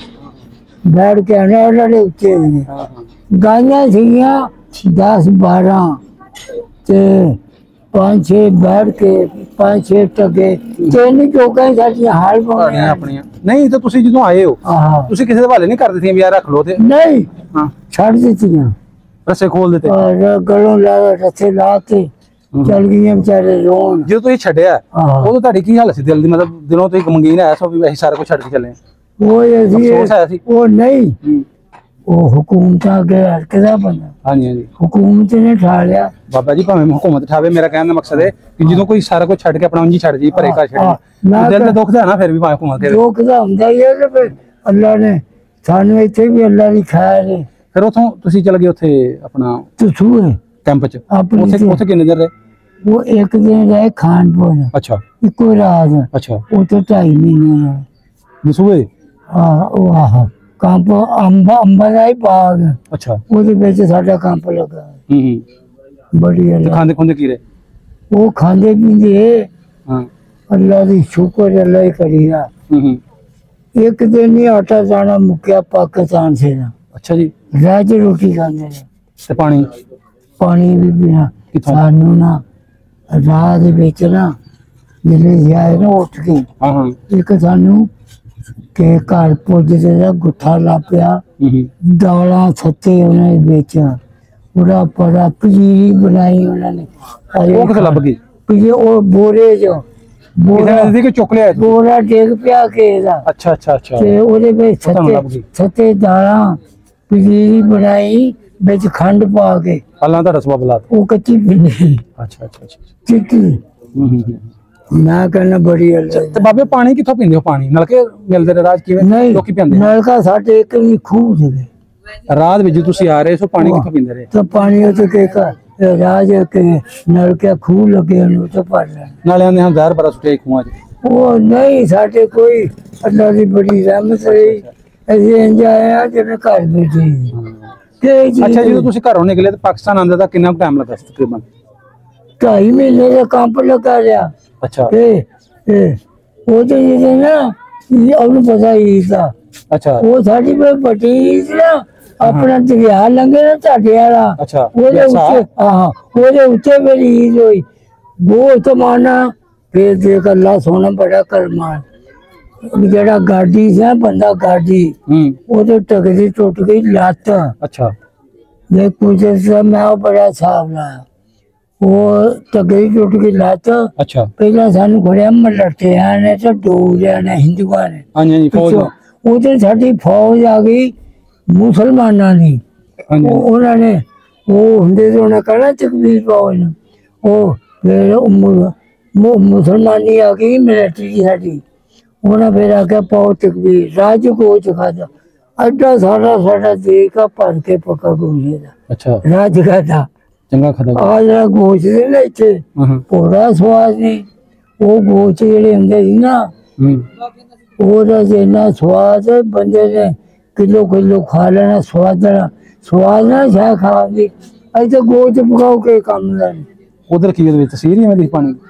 ਬੈਠ ਕੇ ਆਣੇ ਉਹਨਾਂ ਦੇ ਉੱਤੇ ਨੇ। ਹਾਂ ਹਾਂ ਗਾਈਆਂ ਸੀਗੀਆਂ ਦਸ ਬਾਰਾਂ ਤੇ ਪੰਜ ਛੇ ਬੈਠ ਕੇ ਪੰਜ ਛੇ ਟਕੇ ਤਿੰਨ ਚੌਕਾਂ ਸਾਡੀਆਂ ਹਾਲ ਤੁਹਾਡੀਆਂ ਪਾਉਣੀਆਂ ਆਪਣੀਆਂ ਨਹੀਂ ਤਾਂ ਤੁਸੀਂ ਜਦੋਂ ਆਏ ਹੋ ਆਹ ਤੁਸੀਂ ਕਿਸੇ ਦੇ ਹਵਾਲੇ ਨਹੀਂ ਕਰਦੇ ਸੀ ਵੀ ਯਾਰ ਰੱਖ ਲਓ ਤੇ ਨਹੀਂ ਹਾਂ ਛੱਡ ਦਿੱਤੀਆਂ ਰਸੇ ਖੋਲ ਦਿੱਤੇ। ਔਰ ਗਲੋਂ ਲਾ ਰੱਥੇ ਲਾ ਕੇ ਚਲ ਗਈਆਂ ਵਿਚਾਰੇ ਰੋਣ। ਜਦੋਂ ਤੁਸੀਂ ਛੱਡਿਆ ਆਹ ਉਦੋਂ ਤੁਹਾਡੀ ਕੀ ਹਾਲਤ ਸੀ ਦਿਲ ਦੀ, ਮਤਲਬ ਦਿਲੋਂ ਤੁਸੀਂ ਗਮਗੀਨ ਆਇਆ ਸੋ ਵੀ ਅਸੀਂ ਸਾਰਾ ਕੁਝ ਛੱਡ ਕੇ ਚੱਲੇ ਉਹ ਅਸੀਂ ਅਫਸੋਸ ਆਇਆ ਸੀ? ਉਹ ਨਹੀਂ ਹੂੰ ਉਹ ਹੁਕੂਮਤਾਂ ਅੱਗੇ ਹਲਕਦਾ ਬੰਦਾ ਹਾਂਜੀ ਹਾਂਜੀ ਹੁਕੂਮਤ ਨੇ ਠਾ ਲਿਆ। ਬਾਬਾ ਜੀ ਭਾਵੇਂ ਹਕੂਮਤ ਠਾਵੇ, ਮੇਰਾ ਕਹਿਣ ਦਾ ਮਕਸਦ ਹੈ ਕਿ ਜਦੋਂ ਕੋਈ ਸਾਰਾ ਕੁਝ ਛੱਡ ਕੇ ਆਪਣਾ ਉਂਝ ਹੀ ਛੱਡ ਜੀ ਭਰੇ ਘਰ ਛੱਡ ਆਹ, ਜੀ ਮੈਂ ਦਿਲ ਤੇ ਤਾਂ- ਦੁੱਖ ਦਾ ਨਾ ਫਿਰ ਵੀ ਭਾਵੇਂ ਹਕੂਮਤ ਦੇ ਦੁੱਖ ਦਾ ਹੁੰਦਾ ਹੀ ਹੈ ਤੇ ਫਿਰ ਅੱਲਾ ਨੇ ਸਾਨੂੰ ਇੱਥੇ ਵੀ ਅੱਲਾ ਦੀ ਖਾਇਆ ਨੇ ਫਿਰ ਉਥੋਂ ਤੁਸੀਂ ਚਲੇ ਗਏ ਉੱਥੇ ਆਪਣਾ ਤਸੂ ਹੈ ਕੈਂਪ 'ਚ, ਆਪਣੀ ਉੱਥੇ ਤੇ- ਉੱਥੇ ਕਿੰਨੇ ਦਿਨ ਰਹੇ? ਉਹ ਇੱਕ ਦਿਨ ਰਹੇ ਖਾਨਪੁਰ ਅੱਛਾ ਇੱਕੋ ਰਾਤ ਅੱਛਾ ਉੱਥੇ ਢਾਈ ਮਹੀਨੇ ਰਹੇ। ਦਸੂਏ ਆਹ ਉਹ ਆਹ ਕੰਪ ਅੰਬਾ ਅੰਬਾ ਦਾ ਹੀ ਬਾਗ ਅੱਛਾ ਉਹਦੇ ਵਿੱਚ ਸਾਡਾ ਕੰਪ ਲੱਗਾ ਹੂੰ ਹੂੰ ਬੜੀ ਤੇ ਅੱਲਾ ਖਾਂਦੇ ਖੁੰਦੇ ਕੀ ਰਹੇ? ਉਹ ਖਾਂਦੇ ਪੀਂਦੇ ਹਾਂ ਅੱਲਾ ਦੀ ਸ਼ੁਕਰ ਅੱਲਾ ਹੀ ਕਰੀਦਾ। ਹੂੰ ਹੂੰ ਇੱਕ ਦਿਨ ਹੀ ਆਟਾ ਦਾਣਾ ਮੁੱਕਿਆ ਪਾਕਿਸਤਾਨ ਸੇ ਨਾ ਅੱਛਾ ਜੀ ਰਾਜ ਰੋਟੀ ਖਾਂਦੇ ਨੇ ਤੇ ਪਾਣੀ ਪਾਣੀ ਵੀ ਪੀਣਾ। ਕਿੱਥੋਂ? ਸਾਨੂੰ ਨਾ ਰਾਹ ਦੇ ਵਿੱਚ ਨਾ ਜਿਹੜੇ ਜਾਏ ਨਾ ਉੱਠ ਕੇ ਹਾਂ ਹਾਂ ਇੱਕ ਸਾਨੂੰ ਕਿ ਘਰ ਪੁੱਜਦੇ ਦਾ ਗੁੱਠਾ ਲਾਪਿਆ ਹੂੰ ਹੂੰ ਦਾਲਾਂ ਸੱਤੇ ਉਹਨਾਂ ਦੇ ਵਿੱਚ ਪੂਰਾ ਪੜਾ ਪਜੀਰੀ ਬਣਾਈ ਉਹਨਾਂ ਨੇ। ਉਹ ਕਿੱਥੇ ਲੱਭ ਗਈ? ਪੀਏ ਉਹ ਬੋਰੇ ਜੋ ਕਿਸੇ ਬੋਰਾ ਨੇ ਕਿ ਚੁੱਕ ਲਿਆ ਤੁਸੀਂ? ਬੋਰਾ ਡੇਗ ਪਿਆ ਕੇ ਇਹਦਾ ਅੱਛਾ ਅੱਛਾ ਅੱਛਾ ਤੇ ਉਹਦੇ ਵਿੱਚ ਉਹ ਤੁਹਾਨੂੰ ਲੱਭ ਸੱਤੇ ਗਈ। ਸੱਤੇ ਦਾਲਾਂ ਪਜੀਰੀ ਬਣਾਈ ਵਿੱਚ ਖੰਡ ਪਾ ਕੇ ਅੱਲਾ ਦਾ ਰਸਵਾ ਬਲਾਤ। ਉਹ ਕੱਚੀ ਪੀਂਦੀ ਅੱਛਾ ਅੱਛਾ ਅੱਛਾ ਚਿੱਟੀ। ਹੂੰ ਹੂੰ ਹੂੰ। ਮੈਂ ਕਹਿੰਦਾ ਬੜੀ ਅੱਲਾ ਤੇ ਬਾਬੇ ਪਾਣੀ ਕਿੱਥੋਂ ਪੀਂਦੇ ਹੋ? ਪਾਣੀ ਨਲਕੇ ਮਿਲਦੇ ਨੇ ਰਾਜ ਕਿਵੇਂ ਨਹੀਂ ਲੋਕੀ ਪੀਂਦੇ ਆ? ਨਲਕਾ ਸਾਡੇ ਇੱਕ ਵੀ ਖੂਹ ਸੀਗੇ ਰਾਤ ਵਿੱਚ ਤੁਸੀਂ ਆ ਰਹੇ ਸੋ ਪਾਣੀ ਕਿੱਥੋਂ ਪੀਂਦੇ ਰਹੇ? ਤਾਂ ਪਾਣੀ ਉੱਤੇ ਕੇ ਕਾ ਰਾਜ ਕੇ ਨਲਕੇ ਖੂਹ ਲੱਗੇ ਉਹਨੂੰ ਤਾਂ ਭਰ ਲੈਣਾ। ਨਾਲੇ ਆਂਦੇ ਹਾਂ ਜ਼ਹਿਰ ਬੜਾ ਸੁੱਟਿਆ ਖੂਹਾਂ 'ਚ। ਉਹ ਨਹੀਂ ਸਾਡੇ ਕੋਈ ਅੱਲਾ ਦੀ ਬੜੀ ਰਹਿਮਤ ਰਹੀ। ਅਸੀਂ ਇੰਜ ਆਏ ਆ ਜਿਵੇਂ ਘਰ ਬੈਠੇ ਸੀ। ਕਿ ਜੀ ਅੱਛਾ ਜਦੋਂ ਤੁਸੀਂ ਘਰੋਂ ਨਿਕਲੇ ਤੇ ਪਾਕਿਸਤਾਨ ਆਂਦੇ ਤਾਂ ਕਿੰਨਾ ਟਾਈਮ ਲੱਗਾ ਸੀ ਤਕਰੀਬਨ? ਢਾਈ ਮਹੀਨੇ ਦਾ ਕੰਪ ਲਗਾ ਰਿਹਾ ਅੱਛਾ ਤੇ ਇਹ ਉਹ ਤੇ ਜਿਹੜੇ ਨਾ ਇਹ ਉਹਨੂੰ ਪਤਾ ਹੀ ਸੀ ਅੱਛਾ ਉਹ ਸਾਡੀ ਕੋਈ ਵੱਡੀ ਸੀ ਨਾ ਆਪਣਾ ਦਰਿਆ ਲੰਘੇ ਨਾ ਤੁਹਾਡੇ ਵਾਲਾ ਅੱਛਾ ਉਹਦੇ ਅੱਛਾ। ਉੱਤੇ ਆਹ ਉਹਦੇ ਉੱਤੇ ਮੇਰੀ ਈਦ ਹੋਈ ਬਹੁਤ ਮਾਨਾ ਫਿਰ ਦੇਖ ਅੱਲਾ ਸੋਨਾ ਬੜਾ ਕਰਮਾਨ ਜਿਹੜਾ ਗਾਡੀ ਸੀ ਨਾ ਬੰਦਾ ਗਾਡੀ ਹੂੰ ਉਹਦੇ ਟਕਦੀ ਟੁੱਟ ਗਈ ਲੱਤ ਅੱਛਾ ਜੇ ਕੁਝ ਸਾ ਮੈਂ ਉਹ ਬੜਾ ਸਾਫ ਲਾਇਆ ਉਹ ਟਕਦੀ ਟੁੱਟ ਗਈ ਲੱਤ ਅੱਛਾ ਪਹਿਲਾਂ ਸਾਨੂੰ ਘੜਿਆ ਮਲਟਿਆਂ ਨੇ ਤੇ ਡੋਰਿਆਂ ਨੇ ਹਿੰਦੂਆਂ ਨੇ ਹਾਂਜੀ ਹਾਂਜੀ ਫੌਜ ਪਿੱਛੋਂ ਉਹਦੇ ਸਾਡੀ ਫੌਜ ਆ ਗਈ ਮੁਸਲਮਾਨਾਂ ਦੀ ਹਾਂਜੀ ਉਹ- ਉਹਨਾਂ ਨੇ ਉਹ ਹੁੰਦੇ ਤੇ ਉਹਨਾਂ ਕਹਿਣਾ ਤਕਬੀਰ ਪਾਓ ਇਹਨੂੰ ਉਹ ਫਿਰ ਉਹ ਮੁ- ਮੁ- ਮੁਸਲਮਾਨੀ ਆ ਗਈ ਮਿਲਟਰੀ ਸਾਡੀ ਉਹਨਾਂ ਫਿਰ ਆ ਕੇ ਪਾਓ ਤਕਬੀਰ ਰਾਜ ਕੋਚ ਖਾਦਾ ਅੱਡਾ ਸਾਡਾ ਸਾਡਾ ਦੇਖਾ ਭਰ ਕੇ ਪੱਕਾ ਗੋਸ਼ੇ ਦਾ ਅੱਛਾ ਰਾਜ ਖਾਦਾ ਚੰਗਾ ਖਾਦਾ ਆ ਜਿਹੜਾ ਗੋਸ਼ ਦੇ ਨਾ ਇੱਥੇ ਹਾਂ ਹਾਂ ਬੜਾ ਸਵਾਦ ਨਹੀਂ ਉਹ ਗੋਸ਼ ਜਿਹੜੇ ਹੁੰਦੇ ਸੀ ਨਾ ਹੂੰ ਉਹਦਾ ਜਿੰਨਾ ਸਵਾਦ ਹੈ ਬੰਦੇ ਨੇ ਕਿਲੋ ਕਿਲੋ ਖਾ ਲੈਣਾ ਸਵਾਦ ਨਾਲ ਸਵਾਦ ਨਾਲ ਸ਼ਾਇਦ ਖਾਂਦੀ ਅਜੇ ਤਾਂ ਗੋਸ਼ ਪਕਾਓ ਕੇ ਕੰਮ ਦਾ ਨਹੀਂ। ਉਧਰ ਕੀ ਉਹਦੇ ਵਿੱਚ ਤਸਵੀਰ ਹੀ ਐਵੇਂ ਦੀ ਪਾਣੀ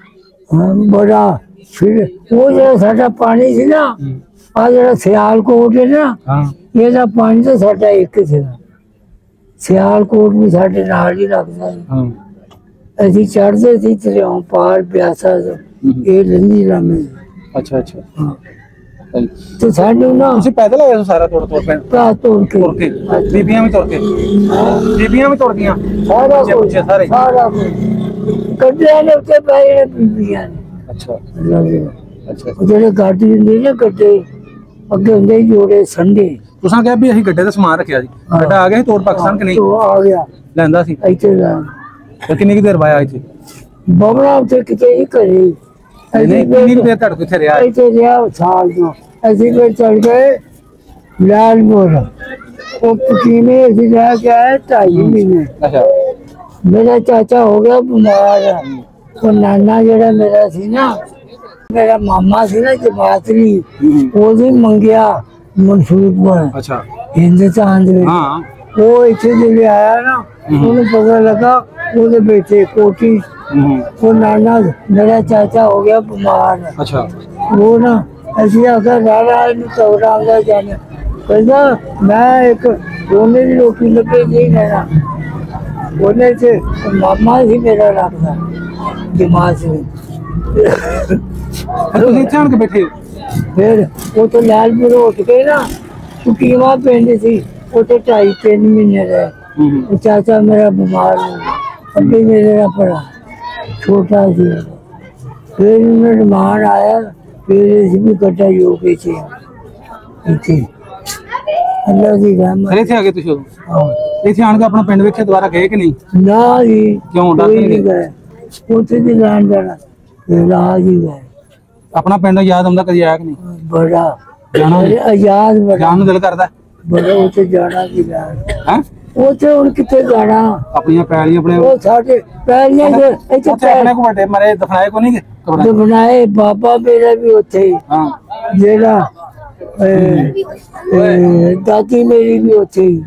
हाँ, बड़ा फिर वो जो साडा पानी सी ना आ जरा सियालकोट है ना हाँ ये दा पानी तो साडा एक सी सियालकोट भी साडे नाल ही लगदा है हाँ ਅਸੀਂ ਚੜਦੇ ਸੀ ਦਰਿਆਓਂ ਪਾਰ ਬਿਆਸਾ ਇਹ ਲੰਦੀ ਰਾਮੇ ਅੱਛਾ ਅੱਛਾ ਹਾਂ ਹਾਂਜੀ। ਤੇ ਸਾਨੂੰ ਨਾ ਤੁਸੀਂ ਪੈਦਲ ਆਏ ਹੋ ਸਾਰਾ ਤੁਰ ਤੁਰ ਕੇ ਭਰਾ ਤੋੜ ਕੇ ਤੁਰ ਕੇ ਬੀਬੀਆਂ ਵੀ ਤੁਰ ਕੇ ਬੀਬੀਆਂ ਵੀ ਤੁਰ ਗਈਆਂ ਸਾਰਾ ਬੱਚੇ ਕੁਝ ਬੱਚੇ ਸਾਰੇ ਸਾਰਾ ਕੁਝ ਕੱਢਿਆ ਨੇ ਉੱਤੇ ਪੈ ਜਿਹੜੇ ਬੀਬੀਆਂ ਨੇ ਅੱਛਾ ਅੱਛਾ ਉਹ ਜਿਹੜੇ ਗਾਡੀ ਹੁੰਦੀ ਨਾ ਗੱਡੇ ਅੱਗੇ ਹੁੰਦੇ ਸੀ ਜੋੜੇ ਸੰਡੇ ਤੁਸੀਂ ਕਿਹਾ ਵੀ ਅਸੀਂ ਗੱਡੇ ਦਾ ਸਮਾਨ ਰੱਖਿਆ ਸੀ ਗੱਡਾ ਆ ਗਿਆ ਸੀ ਤੋੜ ਪਾਕਿਸਤਾਨ ਕਿ ਨਹੀਂ ਉਹ ਆ ਗਿਆ ਲੈਂਦਾ ਸੀ ਇੱਥੇ ਦਾ ਤੇ ਕਿੰਨੀ ਕੁ ਦੇਰ ਬਾਅਦ ਆਏ ਸੀ ਬਬਲਾ ਉੱਤੇ ਕਿਤੇ ਹੀ ਕਰੇ ਨਹੀਂ ਕਿੰਨੀ ਕੁ ਦੇਰ ਤੱਕ ਕਿੱਥੇ ਰਿਹਾ ਇੱਥੇ ਰਿਹਾ ਸਾਲ ਤੋਂ ਅਸੀਂ ਫਿਰ ਚੱਲ ਗਏ ਲਾਲਪੁਰ ਉਹ ਪਕੀਨੇ ਅਸੀਂ ਜਾ ਕੇ ਆਏ ਢਾਈ ਮਹੀਨੇ ਅੱਛਾ ਮੇਰਾ ਚਾਚਾ ਹੋ ਗਿਆ ਬਿਮਾਰ ਉਹ ਨਾਨਾ ਜਿਹੜਾ ਮੇਰਾ ਸੀ ਨਾ ਮੇਰਾ ਮਾਮਾ ਸੀ ਨਾ ਜਮਾਤਰੀ ਉਹਦੀ ਮੰਗਿਆ ਮਨਸੂਰ ਅੱਛਾ ਹਿੰਦੁਸਤਾਨ ਦੇ ਵਿੱਚ ਹਾਂ ਉਹ ਇੱਥੇ ਜਿਹੜੇ ਆਇਆ ਨਾ ਉਹਨੂੰ ਪਤਾ ਲੱਗਾ ਉਹਦੇ ਬੇਟੇ ਕੋਟੀ ਉਹ ਨਾਨਾ ਮੇਰਾ ਚਾਚਾ ਹੋ ਗਿਆ ਬਿਮਾਰ ਅੱਛਾ ਉਹ ਨਾ ਅਸੀਂ ਆਖਿਆ ਰਾਣਾ ਇਹਨੂੰ ਤੌੜਾ ਆਉਂਦਾ ਜਾਣਾ ਕਹਿੰਦਾ ਮੈਂ ਇੱਕ ਦੋਨੇ ਦੀ ਰੋਟੀ ਲੱਗੇ ਨਹੀਂ ਲੈਣਾ ਉਹਨੇ ਚ ਮਾਮਾ ਹੀ ਮੇਰਾ ਲੱਗਦਾ ਦਿਮਾਗ ਸੀ ਤੁਸੀਂ ਇੱਥੇ ਆਣ ਕੇ ਬੈਠੇ ਫਿਰ ਉਹ ਤੋਂ ਲਾਲਪੁਰ ਉੱਠ ਕੇ ਨਾ ਛੁੱਟੀਆਂ ਪਿੰਡ ਸੀ ਉੱਥੇ ਢਾਈ ਤਿੰਨ ਮਹੀਨੇ ਰਹੇ ਉਹ ਚਾਚਾ ਮੇਰਾ ਬਿਮਾਰ ਹੋ ਗਿਆ ਅੱਗੇ ਮੇਰਾ ਭਰਾ ਛੋਟਾ ਸੀ ਫਿਰ ਉਹਨੇ ਰਿਮਾਂਡ ਆਇਆ ਫਿਰ ਅਸੀਂ ਵੀ ਕੱਟਾ ਜੋ ਕੇ ਸੀ ਇੱਥੇ ਅੱਲਾ ਦੀ ਰਹਿਮਤ ਫਿਰ ਇੱਥੇ ਆ ਗਏ ਤੁਸੀਂ ਉਦੋਂ ਹਾਂ। ਇੱਥੇ ਆਣ ਕੇ ਆਪਣਾ ਪਿੰਡ ਵੇਖੇ ਦੁਬਾਰਾ ਗਏ ਕਿ ਨਹੀਂ ਨਾ ਜੀ ਕਿਉਂ ਡਰ ਕੋਈ ਨਹੀਂ ਗਏ ਉੱਥੇ ਦੀ ਲੈਣ ਜਾਣਾ ਫਿਰ ਰਾਜ ਹੀ ਗਏ ਆਪਣਾ ਪਿੰਡ ਯਾਦ ਆਉਂਦਾ ਕਦੀ ਆਇਆ ਕਿ ਨਹੀਂ ਬੜਾ ਜਾਣਾ ਆਜ਼ਾਦ ਬੜਾ ਜਾਣ ਨੂੰ ਦਿਲ ਕਰਦਾ ਬੜਾ ਉੱਥੇ ਜਾਣਾ ਸੀ ਲੈਣ ਹੈ ਉੱਥੇ ਹੁਣ ਕਿੱਥੇ ਜਾਣਾ ਆਪਣੀਆਂ ਪੈਲੀਆਂ ਆਪਣੇ ਉਹ ਸਾਡੇ ਪੈਰੀਆਂ ਦੇ ਇੱਥੇ ਉੱਥੇ ਆਪਣੇ ਕੋ ਵੱਡੇ ਮਰੇ ਦਫਨਾਏ ਕੋ ਨਹੀਂ ਕਬਰਾਂ ਤੇ ਬਣਾਏ ਬਾਬਾ ਮੇਰਾ ਵੀ ਉੱਥੇ ਹੀ ਹਾਂ ਜਿਹੜਾ ਅਹ, ਅਹ, ਦਾਦੀ ਮੇਰੀ ਵੀ ਉੱਥੇ ਹੀ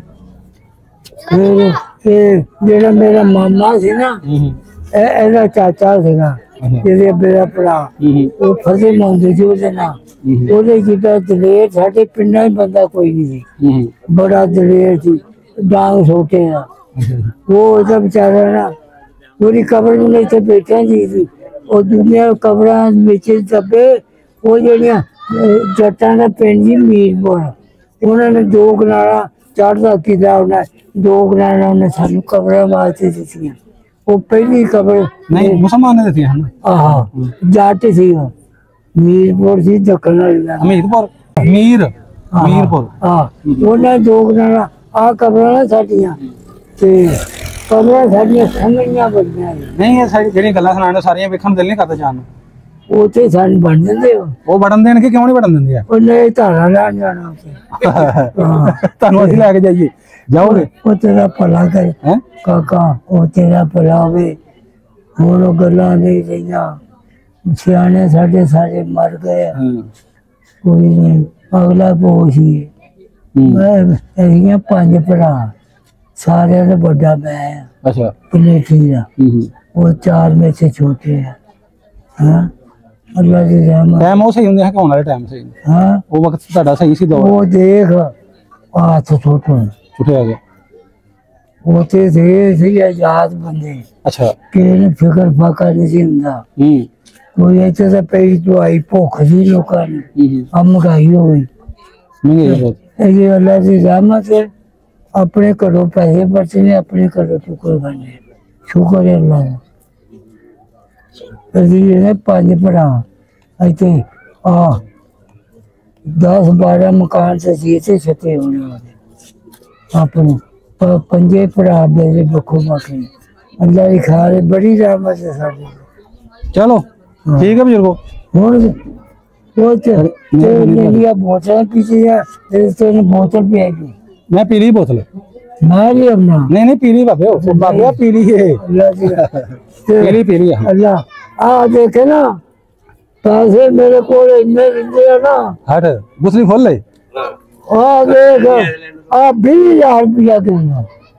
ਫਿਰ ਇਹ ਜਿਹੜਾ ਮੇਰਾ ਮਾਮਾ ਸੀ ਨਾ ਇਹ ਇਹਦਾ ਚਾਚਾ ਸੀਗਾ ਜਿਹਦੇ ਮੇਰਾ ਭਰਾ ਉਹ ਫਸੇ ਮੰਗਦੇ ਸੀ ਉਹਦੇ ਨਾਲ ਉਹਦੇ ਜਿੱਦਾਂ ਦਲੇਰ ਸਾਡੇ ਪਿੰਡਾਂ ਹੀ ਬੰਦਾ ਕੋਈ ਨਹੀਂ ਸੀ ਬੜਾ ਦਲੇਰ ਸੀ ਡਾਂਗ ਛੋਟੇ ਦਾ ਉਹ ਉਹਦਾ ਵਿਚਾਰਾ ਨਾ ਪੂਰੀ ਕਬਰ ਨੂੰ ਇੱਥੇ ਬੈਠਾ ਜੀ ਸੀ ਉਹ ਦੁਨੀਆ ਕਬਰਾਂ ਵਿੱਚ ਦੱਬੇ ਉਹ ਜਿਹੜੀਆਂ ਅਹ, ਜੱਟਾਂ ਦਾ ਪਿੰਡ ਜੀ ਮੀਰਪੁਰ ਉਹਨਾਂ ਨੇ ਦੋ ਕਨਾਲਾਂ ਚੜ੍ਹਦਾ ਕੀਤਾ ਉਹਨਾਂ ਦੋ ਕਨਾਲਾਂ ਉਹਨੇ ਸਾਨੂੰ ਕਬਰਾਂ ਵਾਸਤੇ ਦਿੱਤੀਆਂ ਉਹ ਪਹਿਲੀ ਕਬਰ ਨਹੀਂ ਮੁਸਲਮਾਨ ਨੇ ਦਿੱਤੀਆਂ ਹਨ ਆਹ ਜੱਟ ਸੀ ਉਹ ਮੀਰਪੁਰ ਸੀ ਦੱਖਣ ਵਾਲੀ ਦਾ ਹਮੀਰਪੁਰ ਮੀਰ ਮੀਰਪੁਰ ਆ ਉਹਨਾਂ ਦੋ ਕਨਾਲਾਂ ਆ ਕਬਰਾਂ ਨਾ ਸਾਡੀਆਂ ਤੇ ਕਬਰਾਂ ਸਾਡੀਆਂ ਸੰਗੀਆਂ ਬਣੀਆਂ ਨੇ ਨਹੀਂ ਇਹ ਸਾਡੀ ਜਿਹੜੀਆਂ ਗੱਲਾਂ ਸੁਣਾਉਣ ਸਾਰੀਆਂ ਵੇਖਣ ਨੂੰ ਦਿਲ ਨਹੀਂ ਕਰਦਾ ਜਾਣ ਨੂੰ ਉੱਥੇ ਸਾਨੂੰ ਬਣ ਜਾਂਦੇ ਹੋ ਉਹ ਵੜਨ ਦੇਣਗੇ ਕਿਉਂ ਨਹੀਂ ਵੜਨ ਦਿੰਦੇ ਆ ਉਹਨੇ ਧਾਰਾ ਲੈਣ ਜਾਣਾ ਉੱਥੇ ਹਾਂ ਤੁਹਾਨੂੰ ਅਸੀਂ ਲੈ ਕੇ ਜਾਈਏ ਜਾਓਗੇ ਉਹ ਤੇਰਾ ਭਲਾ ਕਰੇ ਹੈ ਕਾਕਾ ਉਹ ਤੇਰਾ ਭਲਾ ਹੋਵੇ ਹੁਣ ਉਹ ਗੱਲਾਂ ਨਹੀਂ ਰਹੀਆਂ ਸਿਆਣੇ ਸਾਡੇ ਸਾਰੇ ਮਰ ਗਏ ਕੋਈ ਨਹੀਂ ਅਗਲਾ ਪੋਸ਼ ਹੀ ਮੈਂ ਇਹਦੀਆਂ ਪੰਜ ਭਰਾ ਸਾਰਿਆਂ ਦਾ ਵੱਡਾ ਮੈਂ ਹਾਂ ਅੱਛਾ ਪਲੇਠੀ ਦਾ ਉਹ ਚਾਰ में से छोटे हैं हाँ अल्लाह की रहमत ਟਾਈਮ ਉਹ ਸਹੀ ਹੁੰਦੇ ਹੈ ਕਿ ਆਉਣ ਵਾਲੇ ਟਾਈਮ ਸਹੀ हाँ ਉਹ ਵਕਤ ਤੁਹਾਡਾ ਸਹੀ ਸੀ ਦੌਰ वो देख हाथ छोटो ਛੁੱਟੇ ਆ ਗਏ होते थे थे आजाद बंदे ਅੱਛਾ किसी फिक्र फाका नहीं हुंदा ਹੂੰ कोई ऐसे तो पई दवाई भुख सी लोगों ने ਹੂੰ अब महंगाई हो गई ਮਹਿੰਗੇ ਬਹੁਤ ये अल्लाह की रहमत है अपने घरों पैसे बचने अपने घरों टुकड़ खाने शुक्र है अल्लाह का ਅਸੀਂ ਇਹਨੇ ਪੰਜ ਭਰਾ ਇੱਥੇ ਆ ਦਸ ਬਾਰਾਂ ਮਕਾਨ ਤੇ ਸੀ ਇੱਥੇ ਛੱਤੇ ਹੋਣੇ ਵਾਲੇ ਆਪਣੇ ਪ- ਪੰਜੇ ਭਰਾ ਮੇਰੇ ਬੱਖੋ ਬਾਕੀ ਅੱਲਾ ਦੀ ਖਾਲੇ ਬੜੀ ਰਹਿਮਤ ਹੈ ਸਾਡੇ ਤੇ। ਚਲੋ ਠੀਕ ਹੈ ਬਜ਼ੁਰਗੋ ਹੁਣ ਉਹ ਤੇ ਮੇਰੀਆਂ ਬੋਤਲਾਂ ਪੀਤੀ ਆ ਤੇ ਤੈਨੂੰ ਬੋਤਲ ਪਿਆਈ ਮੈਂ ਪੀ ਲਈ ਬੋਤਲ ਮੈਂ ਲਈ ਆਪਣਾ ਨਹੀਂ ਨਹੀਂ ਪੀ ਲਈ ਬਾਬੇ ਉਹ ਬਾਬੇ ਪੀ ਲਈ ਇਹ ਅੱਲਾ ਦੀ ਪੀ ਲਈ ਪੀ ਲਈ ਆ। ਅੱਲਾ ਆ ਦੇਖੇ ਨਾ ਪੈਸੇ ਮੇਰੇ ਕੋਲ ਇੰਨੇ ਦਿੰਦੇ ਆ ਨਾ ਹਟ ਗੁਸਲੀ ਖੋਲ ਲੈ ਆ ਦੇਖ ਆ ਵੀਹ ਹਜ਼ਾਰ ਰੁਪਇਆ ਦੇਣਾ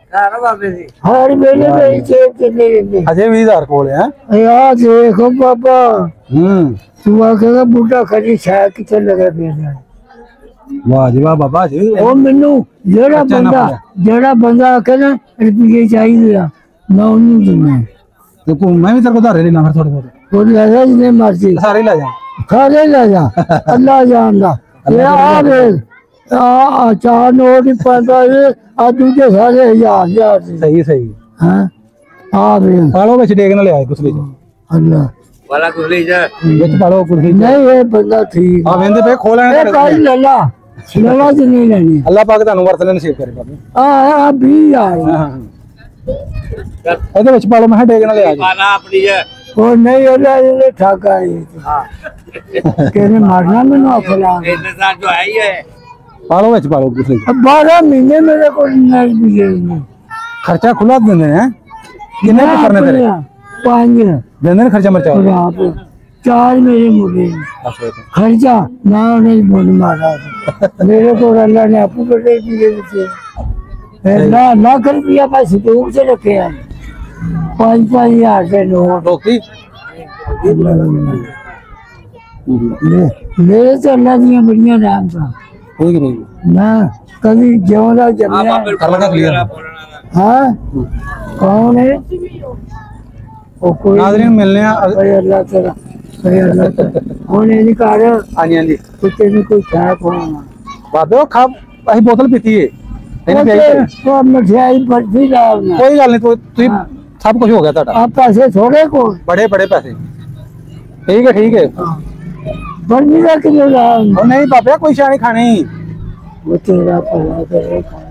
ਘਰ ਬਾਬੇ ਦੀ ਹਰ ਵੇਲੇ ਮੇਰੀ ਜੇਬ ਕਿੰਨੇ ਰਹਿੰਦੇ ਅਜੇ ਵੀਹ ਹਜ਼ਾਰ ਕੋਲ ਹੈ ਯਾ ਦੇਖੋ ਬਾਬਾ ਹੂੰ ਤੂੰ ਆਖੇਗਾ ਬੁੱਢਾ ਖੜੀ ਛਾਇਆ ਕਿੱਥੇ ਲਗਾ ਪਿਆ ਵਾਹ ਜੀ ਵਾਹ ਬਾਬਾ ਜੀ ਉਹ ਮੈਨੂੰ ਜਿਹੜਾ ਬੱਚਾ ਨਾ ਬੰਦਾ ਪਿਆ। ਜਿਹੜਾ ਬੰਦਾ ਆਖੇ ਨਾ ਰੁਪਈਏ ਚਾਹੀਦੇ ਆ ਮੈਂ ਉਹਨੂੰ ਦਿੰਦਾ ਦੇਖੋ ਮੈਂ ਵੀ ਤੇਰੇ ਕੋਲ ਧਾਰੇ ਲੈਣਾ ਫਿਰ ਥੋੜੇ ਬਹੁਤ ਉਹ ਲੈ ਜਾ ਜਿੰਨੇ ਮਰਜ਼ੀ ਸਾਰੇ ਲੈ ਜਾ ਸਾਰੇ ਲੈ ਜਾ ਅੱਲਾ ਜਾਣਦਾ ਇਹ ਆ ਵੇ ਆ ਆ ਚਾਰ ਨੋਟ ਹੀ ਪੈਂਦਾ ਇਹ ਆ ਦੂਜੇ ਸਾਰੇ ਹਜ਼ਾਰ ਹਜ਼ਾਰ ਦੇ ਸਹੀ ਸਹੀ ਹਾਂ ਆ ਵੇ ਪਾਲੋ ਵਿੱਚ ਡੇਗ ਨਾਲ ਲਿਆਏ ਕੁਸਲੇ ਚ ਅੱਲਾ ਵਾਲਾ ਕੁਝ ਲਈ ਜਾ ਵਿੱਚ ਪਾਲੋ ਕੁਸਲੇ ਚ ਨਹੀਂ ਇਹ ਬੰਦਾ ਠੀਕ ਆ ਵੇਂਦੇ ਪਏ ਖੋਲ ਇਹ ਲੈਣੇ ਕਾਈ ਲੱਲਾ ਲੱਲਾ ਚ ਨਹੀਂ ਲੈਣੀ ਅੱਲਾਹ ਪਾਕ ਤੁਹਾਨੂੰ ਵਰਤਨੇ ਨਸੀਬ ਕਰੇ ਬਾਬੇ ਆ ਆ ਵੀ ਆ ਹਾਂ ਹਾਂ ਇਹਦੇ ਵਿੱਚ ਪਾਲੋ ਮੈਂ ਕਿਹਾ ਡੇਗ ਨਾਲ ਲਿਆ ਜੀ ਪਾਲਾ ਆਪਣੀ ਹੈ ਉਹ ਨਹੀਂ ਉਹਦਾ ਇਹਨੇ ਠਾਕਾ ਇਹ ਹਾਂ ਕਿਹਨੇ ਮਾਰਨਾ ਮੈਨੂੰ ਅਫਲਾ ਇਹਨੇ ਤਾਂ ਜੋ ਹੈ ਹੀ ਹੈ ਪਾਲੋ ਵਿੱਚ ਪਾਲੋ ਕੁਸਲੇ ਚ ਬਾरह ਮਹੀਨੇ ਮੇਰੇ ਕੋਲ ਨਹੀਂ ਵੀ ਨਹੀਂ ਖਰਚਾ ਖੁੱਲਾ ਦਿੰਦੇ ਨੇ ਕਿੰਨੇ ਕੁ ਕਰਨੇ ਤੇਰੇ ਪੰਜ ਦਿੰਦੇ ਨੇ ਖਰਚਾ ਮਰਚਾ ਰਾਤ ਚਾਰ ਮੇਰੇ ਮੁੰਡੇ ਨੇ। ਅੱਛਾ ਖਰਚਾ ਨਾ ਉਹਨੇ ਬੋਲ ਮਾਰਾ ਮੇਰੇ ਕੋਲ ਅੱਲਾ ਨੇ ਆਪੂ ਬੜੇ ਪੀਏ ਦਿੱਤੇ ਨਾ ਨਾ ਕਰ ਪਿਆ ਬਸ ਤੂੰ ਸੇ ਰੱਖੇ ਆ ਪੰਜ ਪੰਜ ਹਜ਼ਾਰ ਦੇ ਨੋਟ ਰੋਕੀ ਮੇਰੇ ਤੇ ਅੱਲਾ ਦੀਆਂ ਬੜੀਆਂ ਨਾਮ ਤਾਂ ਠੀਕ ਨਹੀਂ ਨਾ ਕਦੀ ਜਿਉਂਦਾ ਆ ਜੰਮਿਆ ਬਾਬੇ ਕਰ ਲਗਾ clear। ਹਾਂ ਕੌਣ ਹੈ ਉਹ ਕੋਈ ਨਾਜ਼ਰੀਨ ਮਿਲਨੇ ਆ ਓਏ ਅੱਲਾ ਤੇਰਾ ਓਏ ਅੱਲਾ ਤੇਰਾ ਉਹਨੇ ਨਹੀਂ ਕਰ ਹਾਂਜੀ ਹਾਂਜੀ ਕੁੱਤੇ ਨੂੰ ਕੋਈ ਖਾਇਆ ਕੋਣਾ ਬਾਬੇ ਉਹ ਖਾ ਅਸੀਂ ਬੋਤਲ ਪੀਤੀ ਏ ਇਹਨੇ ਪਿਆਈ ਉਹ ਮਠਿਆਈ ਬਰਫੀ ਲਾਉਣਾ ਕੋਈ ਗੱਲ ਨਹੀਂ ਤੁਸੀਂ ਸਭ ਕੁਝ ਹੋ ਗਿਆ ਤੁਹਾਡਾ ਆ ਪੈਸੇ ਥੋੜੇ ਕੋਲ ਬੜੇ ਬੜੇ ਪੈਸੇ ਠੀਕ ਹੈ ਠੀਕ ਹੈ ਬਰਫੀ ਦਾ ਕਿਲੋ ਲਾਉਣਾ ਉਹ ਨਹੀਂ ਬਾਬੇ ਕੋਈ ਸ਼ਾਨੀ ਖਾਣੀ ਉਹ ਤੇਰਾ ਭਲਾ ਕਰੇ